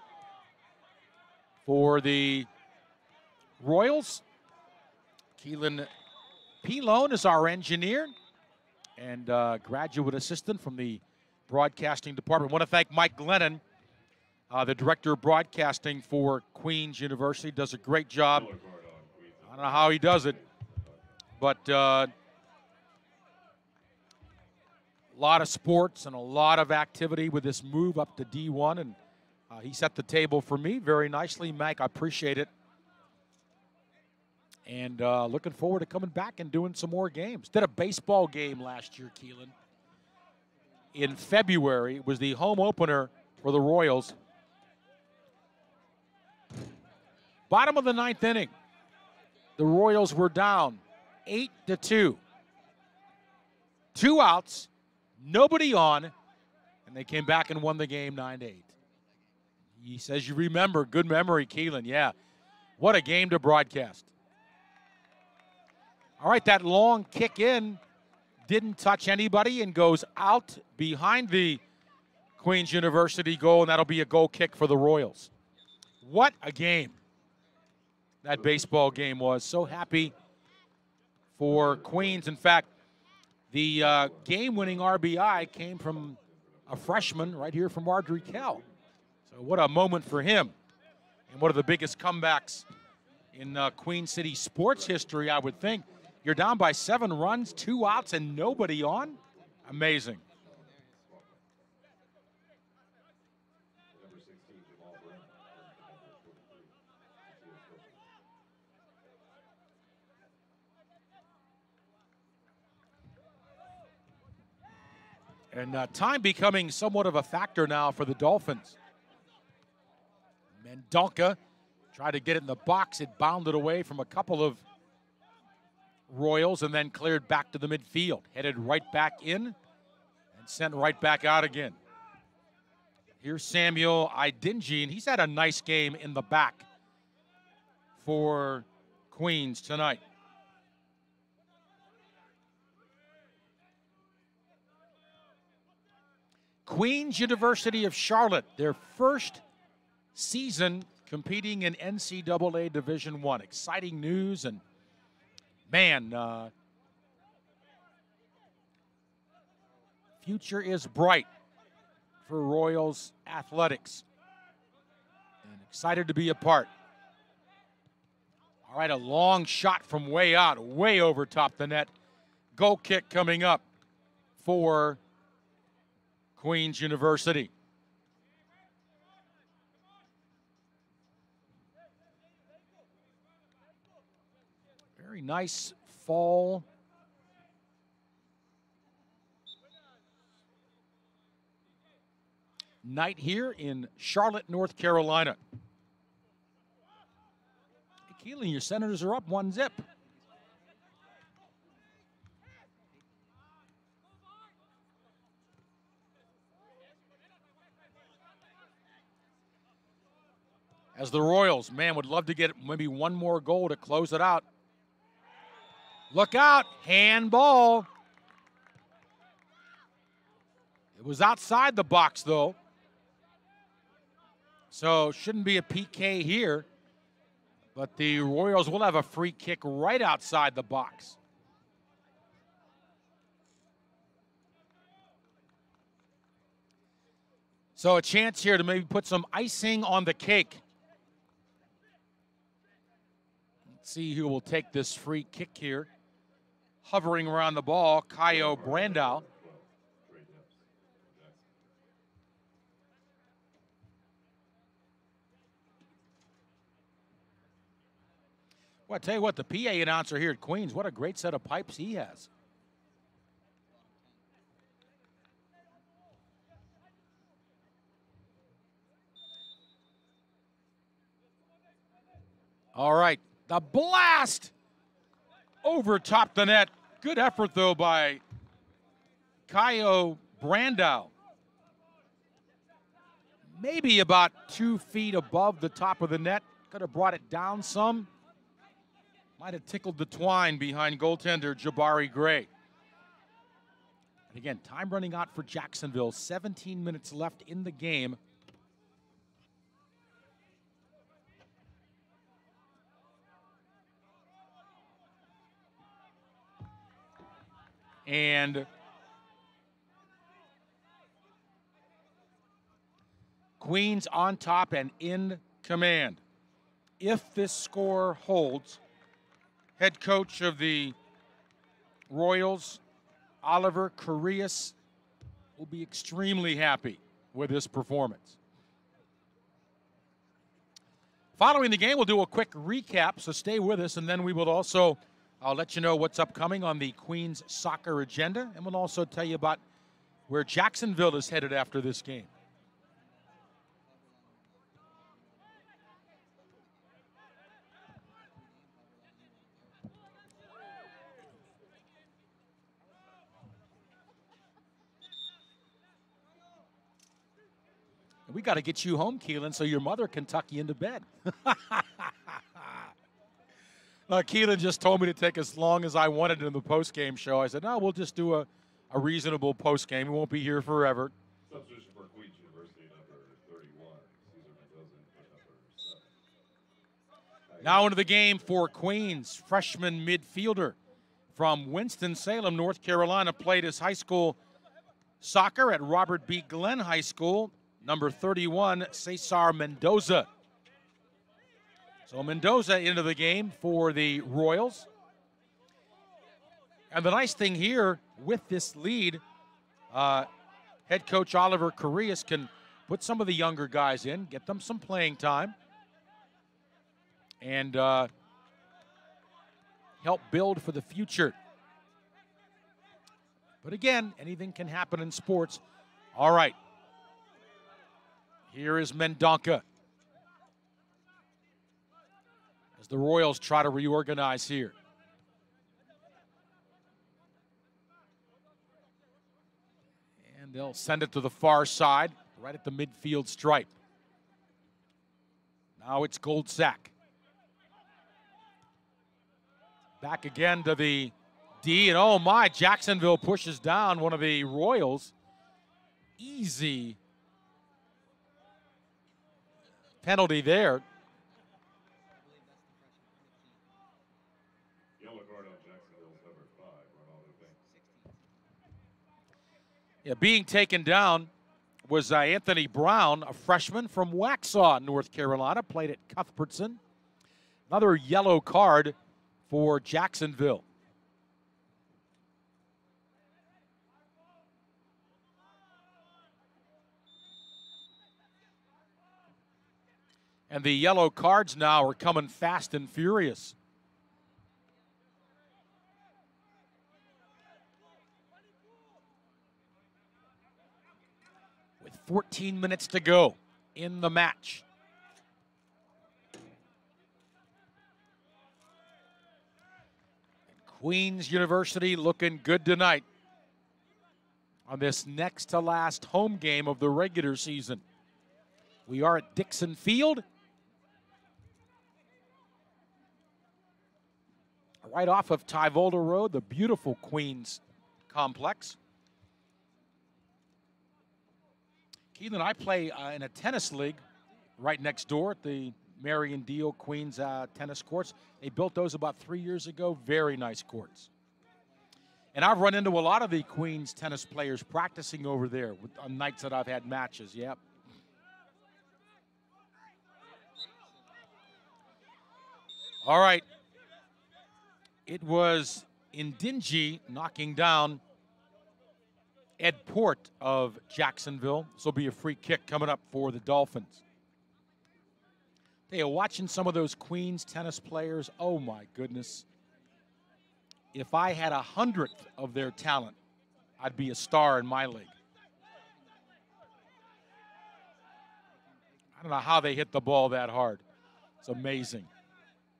for the Royals. Keelan Pilone is our engineer and graduate assistant from the broadcasting department. I want to thank Mike Glennon, the director of broadcasting for Queens University. Does a great job. I don't know how he does it, but a lot of sports and a lot of activity with this move up to D1, and he set the table for me very nicely. Mike, I appreciate it. And looking forward to coming back and doing some more games. Did a baseball game last year, Keelan. In February, it was the home opener for the Royals. Bottom of the 9th inning. The Royals were down 8-2. 2 outs, nobody on, and they came back and won the game 9-8. He says you remember. Good memory, Keelan. Yeah. What a game to broadcast. All right, that long kick in didn't touch anybody and goes out behind the Queens University goal, and that'll be a goal kick for the Royals. What a game that baseball game was. So happy for Queens. In fact, the game-winning RBI came from a freshman right here from Marjorie Kell. So what a moment for him. And one of the biggest comebacks in Queen City sports history, I would think. You're down by 7 runs, 2 outs, and nobody on? Amazing. And time becoming somewhat of a factor now for the Dolphins. Mendonca tried to get it in the box. It bounded away from a couple of Royals and then cleared back to the midfield. Headed right back in and sent right back out again. Here's Samuel Idingi, and he's had a nice game in the back for Queens tonight. Queens University of Charlotte, their first season competing in NCAA Division I. Exciting news, and man, future is bright for Royals athletics. And excited to be a part. All right, a long shot from way out, way over top the net. Goal kick coming up for Queens University. Very nice fall night here in Charlotte, North Carolina. Hey, Keelan, your Senators are up 1-0. As the Royals, man, would love to get maybe one more goal to close it out. Look out, handball. It was outside the box, though. So shouldn't be a PK here. But the Royals will have a free kick right outside the box. So a chance here to maybe put some icing on the cake. Let's see who will take this free kick here. Hovering around the ball, Kaio Brandow. Well, I tell you what, the PA announcer here at Queens, what a great set of pipes he has. All right, the blast over top the net. Good effort, though, by Kaio Brandow. Maybe about 2 feet above the top of the net. Could have brought it down some. Might have tickled the twine behind goaltender Jabari Gray. And again, time running out for Jacksonville. 17 minutes left in the game. And Queens on top and in command. If this score holds, head coach of the Royals, Oliver Carrias, will be extremely happy with this performance. Following the game, we'll do a quick recap, so stay with us, and then we will also I'll let you know what's upcoming on the Queens soccer agenda, and we'll also tell you about where Jacksonville is headed after this game. We got to get you home, Keelan, so your mother can tuck you into bed. Keelan just told me to take as long as I wanted in the post-game show. I said, no, we'll just do a reasonable post-game. We won't be here forever. Substitution for Queens University, number 31, Cesar Mendoza, number 7. Now into the game for Queens. Freshman midfielder from Winston-Salem, North Carolina, played his high school soccer at Robert B. Glenn High School. Number 31, Cesar Mendoza. So Mendoza into the game for the Royals. And the nice thing here with this lead, head coach Oliver Carrias can put some of the younger guys in, get them some playing time, and help build for the future. But again, anything can happen in sports. All right. Here is Mendonca as the Royals try to reorganize here. And they'll send it to the far side, right at the midfield stripe. Now it's Goldsack. Back again to the D, and oh my, Jacksonville pushes down one of the Royals. Easy penalty there. Yellow card on Jacksonville's number 5, Ronaldo Banks. Yeah, being taken down was Anthony Brown, a freshman from Waxhaw, North Carolina, played at Cuthbertson. Another yellow card for Jacksonville. And the yellow cards now are coming fast and furious. With 14 minutes to go in the match. Queens University looking good tonight on this next to last home game of the regular season. We are at Dixon Field. Right off of Tyvolta Road, the beautiful Queens complex. Keelan and I play in a tennis league right next door at the Marion Deal Queens tennis courts. They built those about 3 years ago. Very nice courts. And I've run into a lot of the Queens tennis players practicing over there on nights that I've had matches. Yep. All right. It was Indinji knocking down Ed Port of Jacksonville. This will be a free kick coming up for the Dolphins. Hey, watching some of those Queens tennis players, oh my goodness. If I had 100th of their talent, I'd be a star in my league. I don't know how they hit the ball that hard. It's amazing.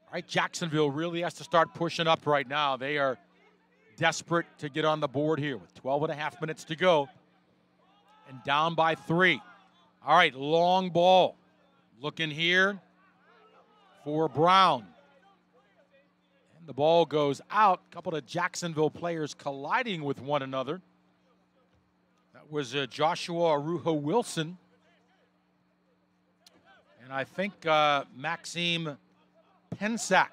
All right, Jacksonville really has to start pushing up right now. They are desperate to get on the board here with 12.5 minutes to go and down by 3. All right, long ball. Looking here for Brown. And the ball goes out. A couple of Jacksonville players colliding with one another. That was Joshua Arujo Wilson. And I think Maxime Pensac.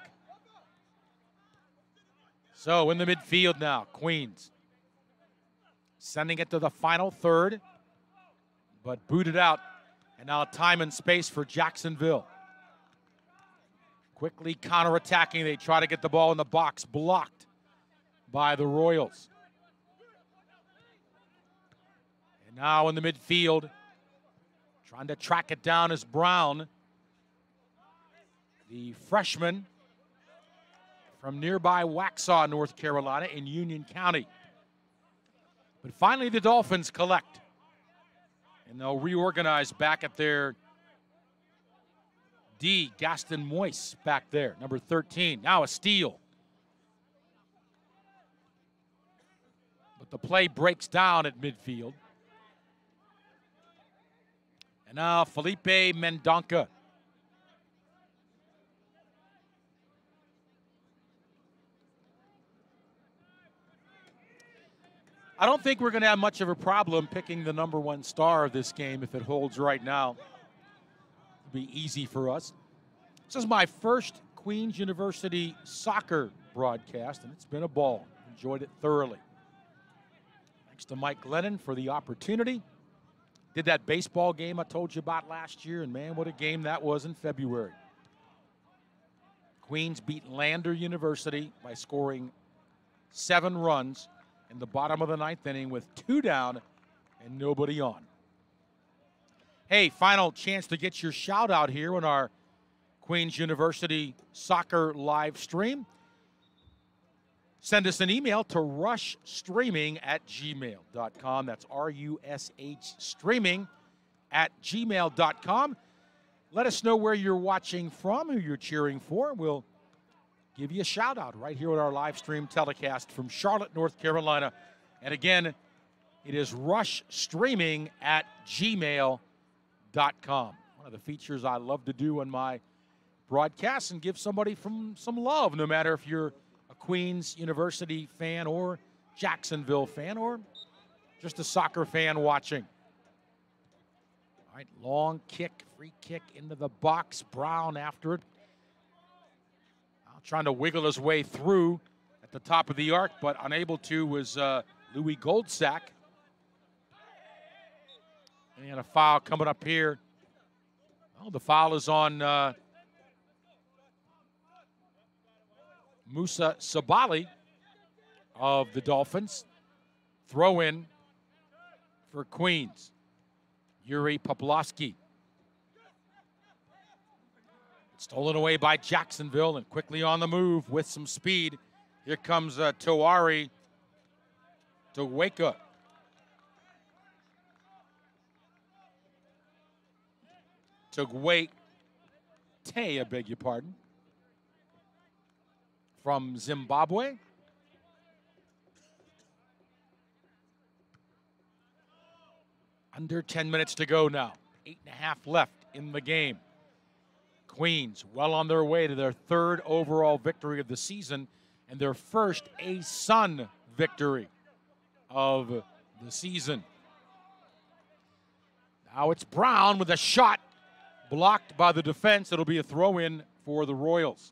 So in the midfield now, Queens. Sending it to the final third, but booted out. And now time and space for Jacksonville. Quickly counterattacking. They try to get the ball in the box, blocked by the Royals. And now in the midfield, trying to track it down is Brown, the freshman from nearby Waxhaw, North Carolina in Union County. But finally the Dolphins collect. And they'll reorganize back at their D. Gaston Moise back there, number 13. Now a steal. But the play breaks down at midfield. And now Felipe Mendonca. I don't think we're going to have much of a problem picking the number 1 star of this game if it holds right now. It'll be easy for us. This is my first Queens University soccer broadcast, and it's been a ball. Enjoyed it thoroughly. Thanks to Mike Lennon for the opportunity. Did that baseball game I told you about last year, and man, what a game that was in February. Queens beat Lander University by scoring 7 runs in the bottom of the 9th inning with 2 down and nobody on. Hey, final chance to get your shout out here on our Queens University soccer live stream. Send us an email to rushstreaming@gmail.com. That's RUSH streaming@gmail.com. Let us know where you're watching from, who you're cheering for. We'll give you a shout out right here on our live stream telecast from Charlotte, North Carolina. And again, it is rushstreaming@gmail.com. One of the features I love to do on my broadcasts and give somebody some love, no matter if you're a Queens University fan or Jacksonville fan or just a soccer fan watching. All right, long kick, free kick into the box. Brown after it. Trying to wiggle his way through at the top of the arc, but unable to was Louis Goldsack. And a foul coming up here. Oh, the foul is on Musa Sabali of the Dolphins. Throw in for Queens. Yuri Poplawski. Stolen away by Jacksonville and quickly on the move with some speed. Here comes Tawari Taweka. Tugwate, I beg your pardon. From Zimbabwe. Under 10 minutes to go now. 8.5 left in the game. Queens well on their way to their 3rd overall victory of the season and their first ASUN victory of the season. Now it's Brown with a shot blocked by the defense. It'll be a throw-in for the Royals.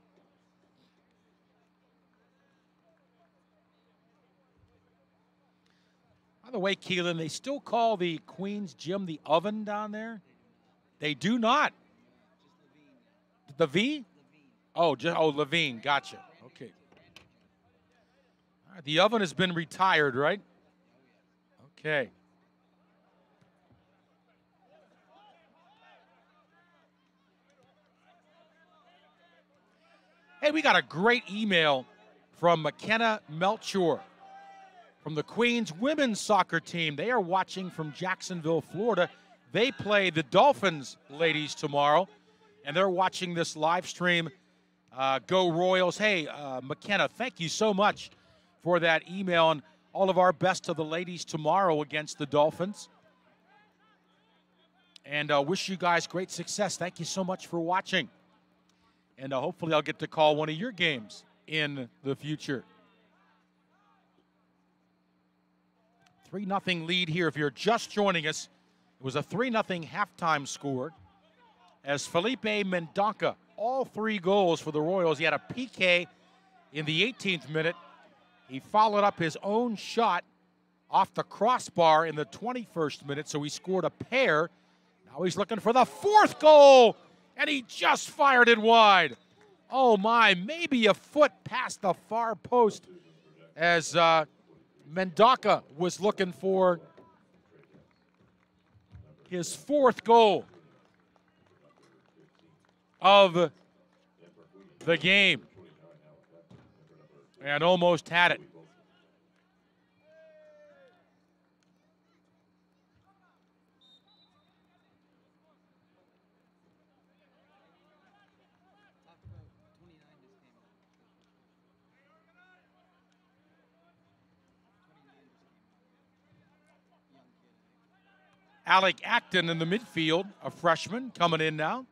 By the way, Keelan, they still call the Queens gym the Oven down there? They do not. The V? Levine. Gotcha. Okay. All right, the Oven has been retired, right? Okay. Hey, we got a great email from McKenna Melchior from the Queens women's soccer team. They are watching from Jacksonville, Florida. They play the Dolphins ladies tomorrow. And they're watching this live stream Go Royals. Hey, McKenna, thank you so much for that email, and all of our best to the ladies tomorrow against the Dolphins. And wish you guys great success. Thank you so much for watching. And hopefully I'll get to call one of your games in the future. 3-0 lead here. If you're just joining us, it was a 3-0 halftime score as Felipe Mendonca, all 3 goals for the Royals. He had a PK in the 18th minute. He followed up his own shot off the crossbar in the 21st minute, so he scored a pair. Now he's looking for the 4th goal, and he just fired it wide. Oh my, maybe a foot past the far post as Mendonca was looking for his 4th goal of the game and almost had it. Alec Acton in the midfield, a freshman coming in now.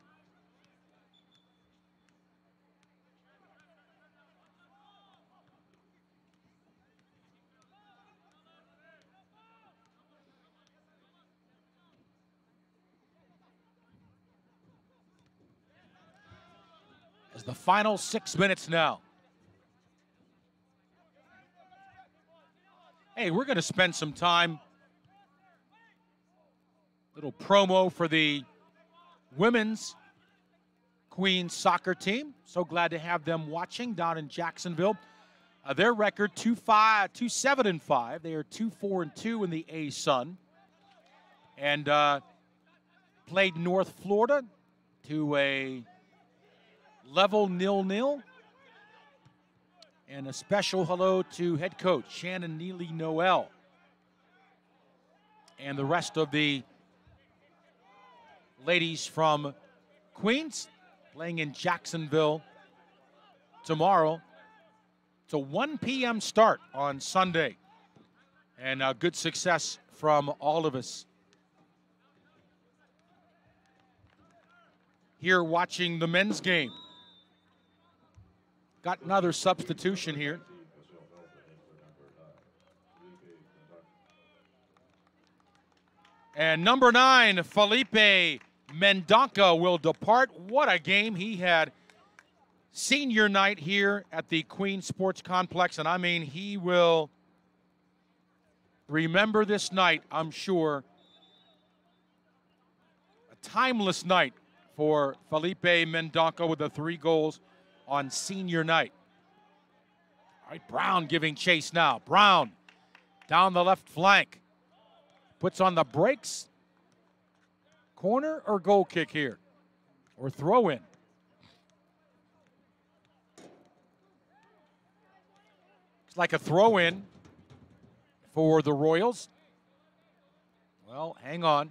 As the final 6 minutes now. Hey, we're going to spend some time. Little promo for the women's Queens soccer team. So glad to have them watching down in Jacksonville. Their record 2-7-5. They are 2-4-2 in the A-Sun. And played North Florida to a level 0-0. And a special hello to head coach Shannon Neely Noel and the rest of the ladies from Queens playing in Jacksonville tomorrow. It's a 1 p.m. start on Sunday. And good success from all of us here watching the men's game. Got another substitution here. And number 9, Felipe Mendonca will depart. What a game he had. Senior night here at the Queen Sports Complex. And I mean, he will remember this night, I'm sure. A timeless night for Felipe Mendonca with the 3 goals on senior night. All right, Brown giving chase now. Brown down the left flank. Puts on the brakes. Corner or goal kick here? Or throw in? It's like a throw in for the Royals. Well, hang on.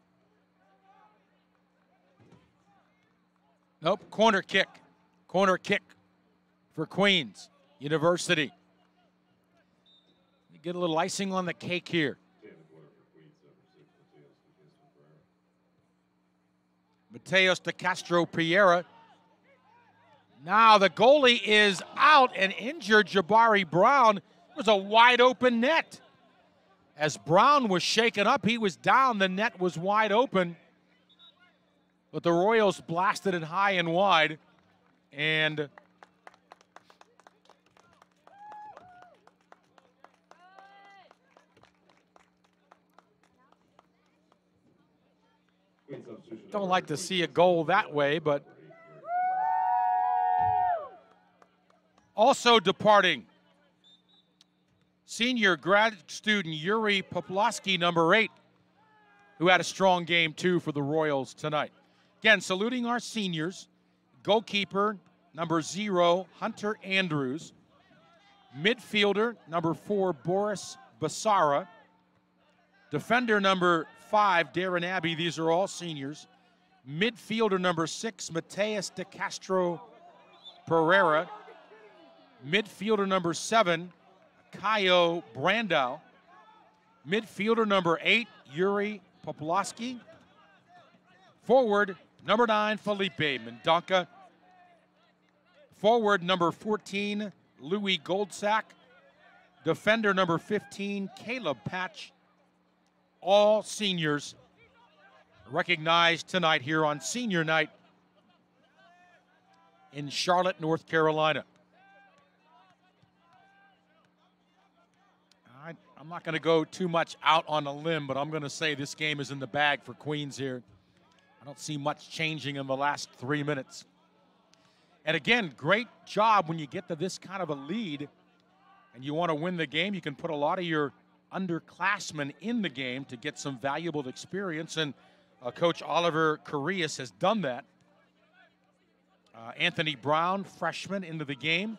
Nope, corner kick. Corner kick for Queens University. You get a little icing on the cake here. Mateos de Castro Piera. Now the goalie is out and injured. Jabari Brown. It was a wide open net. As Brown was shaken up, he was down. The net was wide open. But the Royals blasted it high and wide. And don't like to see a goal that way, but also departing, senior grad student Yuri Poplawski, number 8, who had a strong game too for the Royals tonight. Again, saluting our seniors. Goalkeeper, number 0, Hunter Andrews. Midfielder, number 4, Boris Basara. Defender, number 5, Darren Abbey. These are all seniors. Midfielder, number 6, Mateus de Castro Pereira. Midfielder number 7, Kaio Brandau. Midfielder number 8, Yuri Poplawski. Forward, number 9, Felipe Mendonca. Forward, number 14, Louis Goldsack. Defender, number 15, Caleb Patch. All seniors recognized tonight here on senior night in Charlotte, North Carolina. I'm not going to go too much out on a limb, but I'm going to say this game is in the bag for Queens here. I don't see much changing in the last 3 minutes. And again, great job when you get to this kind of a lead and you want to win the game. You can put a lot of your underclassmen in the game to get some valuable experience, and Coach Oliver Correas has done that. Anthony Brown, freshman, into the game.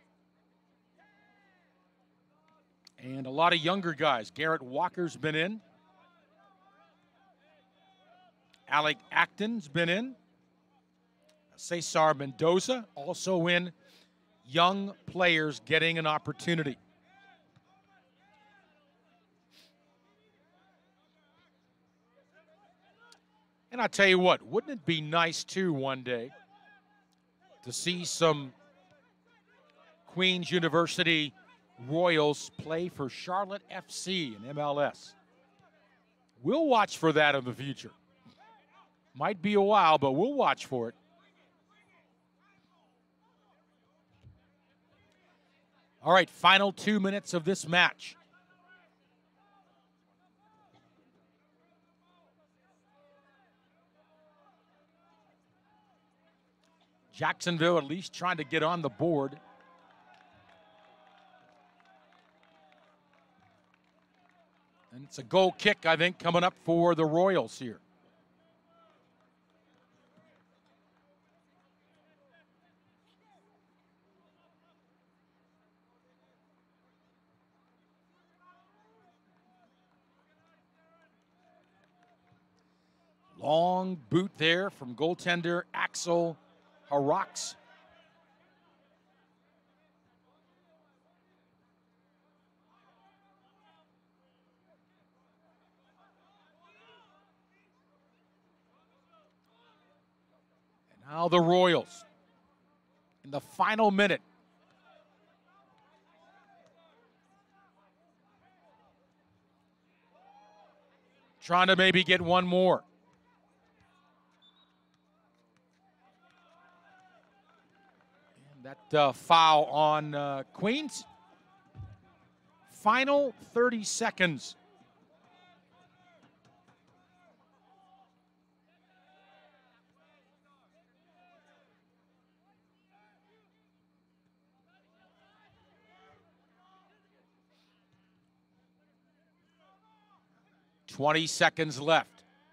And a lot of younger guys. Garrett Walker's been in. Alec Acton's been in. Cesar Mendoza also in. Young players getting an opportunity. And I'll tell you what, wouldn't it be nice too one day to see some Queens University Royals play for Charlotte FC in MLS? We'll watch for that in the future. Might be a while, but we'll watch for it. All right, final 2 minutes of this match. Jacksonville at least trying to get on the board. And it's a goal kick, I think, coming up for the Royals here. Long boot there from goaltender Axel Harax. And now the Royals in the final minute. Trying to maybe get one more. That foul on Queens. Final 30 seconds. $20 seconds left.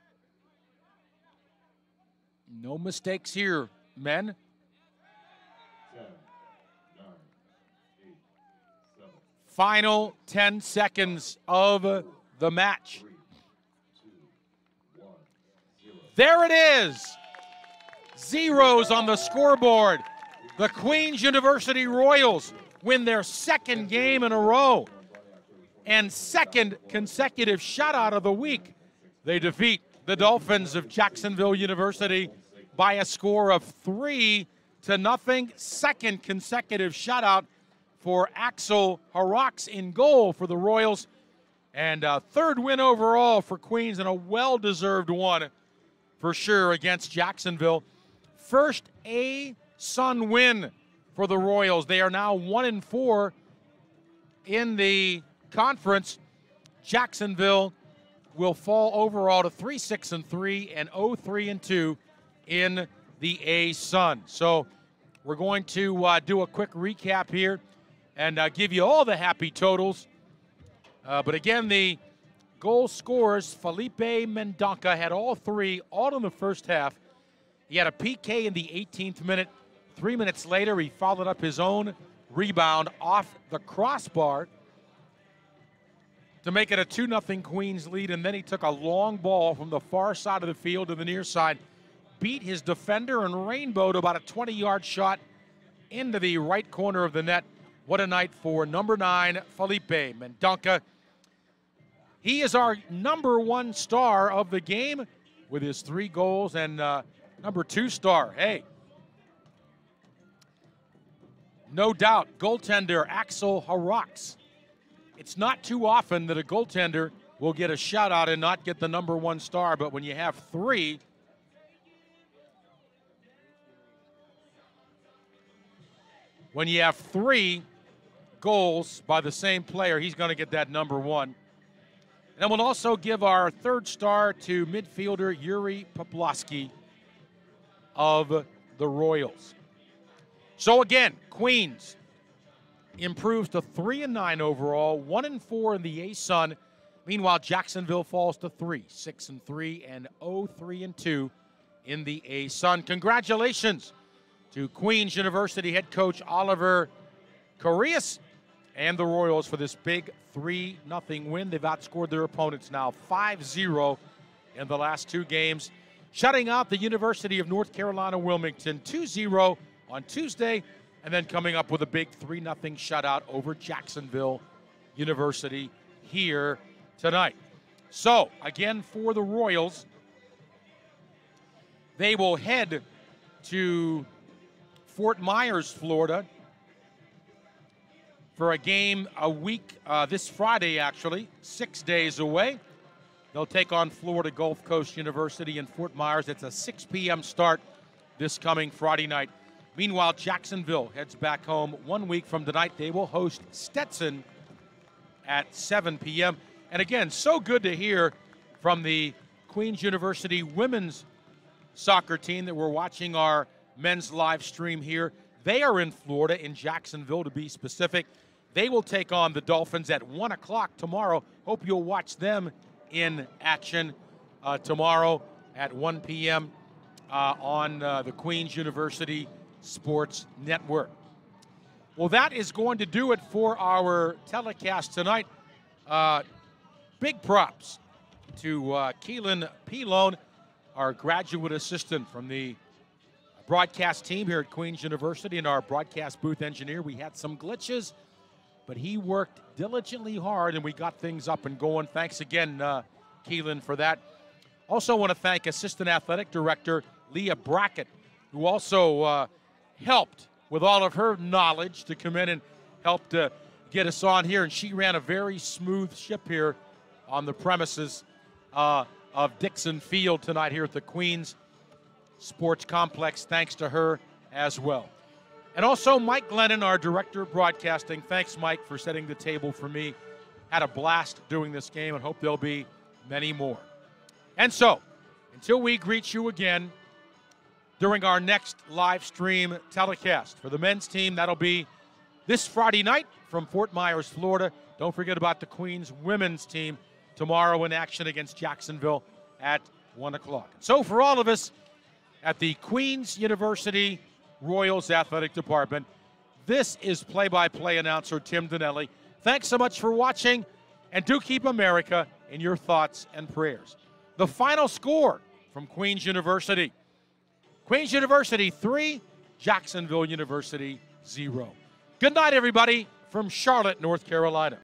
No mistakes here, men. 10, 9, 8, 7. Final 10 seconds of the match. 3, 2, 1, 0. There it is. Zeros on the scoreboard. The Queens University Royals win their second game in a row and second consecutive shutout of the week. They defeat the Dolphins of Jacksonville University by a score of 3-0. Second consecutive shutout for Axel Harax in goal for the Royals. And a third win overall for Queens, and a well-deserved one for sure against Jacksonville. First A-Sun win for the Royals. They are now 1-4 in the conference. Jacksonville will fall overall to 3-6-3 and 0-3-2 in the A-Sun. So we're going to do a quick recap here and give you all the happy totals. But again, the goal scorers, Felipe Mendonca had all three, all in the first half. He had a PK in the 18th minute. 3 minutes later, he followed up his own rebound off the crossbar to make it a 2-0 Queens lead, and then he took a long ball from the far side of the field to the near side, beat his defender and rainbowed about a 20-yard shot into the right corner of the net. What a night for number 9, Felipe Mendonca. He is our number 1 star of the game with his 3 goals, and number 2 star, hey, no doubt, goaltender Axel Harax. It's not too often that a goaltender will get a shout-out and not get the number 1 star, but when you have 3, goals by the same player, he's going to get that number 1. And we'll also give our 3rd star to midfielder Yuri Poplawski of the Royals. So again, Queens improves to 3-9 overall, 1-4 in the A-Sun. Meanwhile, Jacksonville falls to 6-3, and 0-3-2 in the A-Sun. Congratulations to Queens University head coach Oliver Correas and the Royals for this big 3-0 win. They've outscored their opponents now 5-0 in the last 2 games, shutting out the University of North Carolina Wilmington 2-0 on Tuesday, and then coming up with a big 3-0 shutout over Jacksonville University here tonight. So, again, for the Royals, they will head to Fort Myers, Florida, for a game a week, this Friday actually, 6 days away. They'll take on Florida Gulf Coast University in Fort Myers. It's a 6 p.m. start this coming Friday night. Meanwhile, Jacksonville heads back home 1 week from tonight. They will host Stetson at 7 p.m. And again, so good to hear from the Queens University women's soccer team that we're watching our men's live stream here. They are in Florida, in Jacksonville to be specific. They will take on the Dolphins at 1 o'clock tomorrow. Hope you'll watch them in action tomorrow at 1 p.m. On the Queens University Sports Network. Well, that is going to do it for our telecast tonight. Big props to Keelan Pilone, our graduate assistant from the broadcast team here at Queens University, and our broadcast booth engineer. We had some glitches, but he worked diligently hard, and we got things up and going. Thanks again, Keelan, for that. Also want to thank Assistant Athletic Director Leah Brackett, who also helped with all of her knowledge to come in and help to get us on here. And she ran a very smooth ship here on the premises of Dixon Field tonight here at the Queens Sports Complex. Thanks to her as well. And also Mike Glennon, our Director of Broadcasting. Thanks, Mike, for setting the table for me. Had a blast doing this game and hope there'll be many more. And so, until we greet you again during our next live stream telecast for the men's team, that'll be this Friday night from Fort Myers, Florida. Don't forget about the Queens women's team tomorrow in action against Jacksonville at 1 o'clock. So for all of us at the Queens University Royals Athletic Department, this is play-by-play announcer Tim Donnelly. Thanks so much for watching, and do keep America in your thoughts and prayers. The final score from Queens University. Queens University 3, Jacksonville University 0. Good night, everybody, from Charlotte, North Carolina.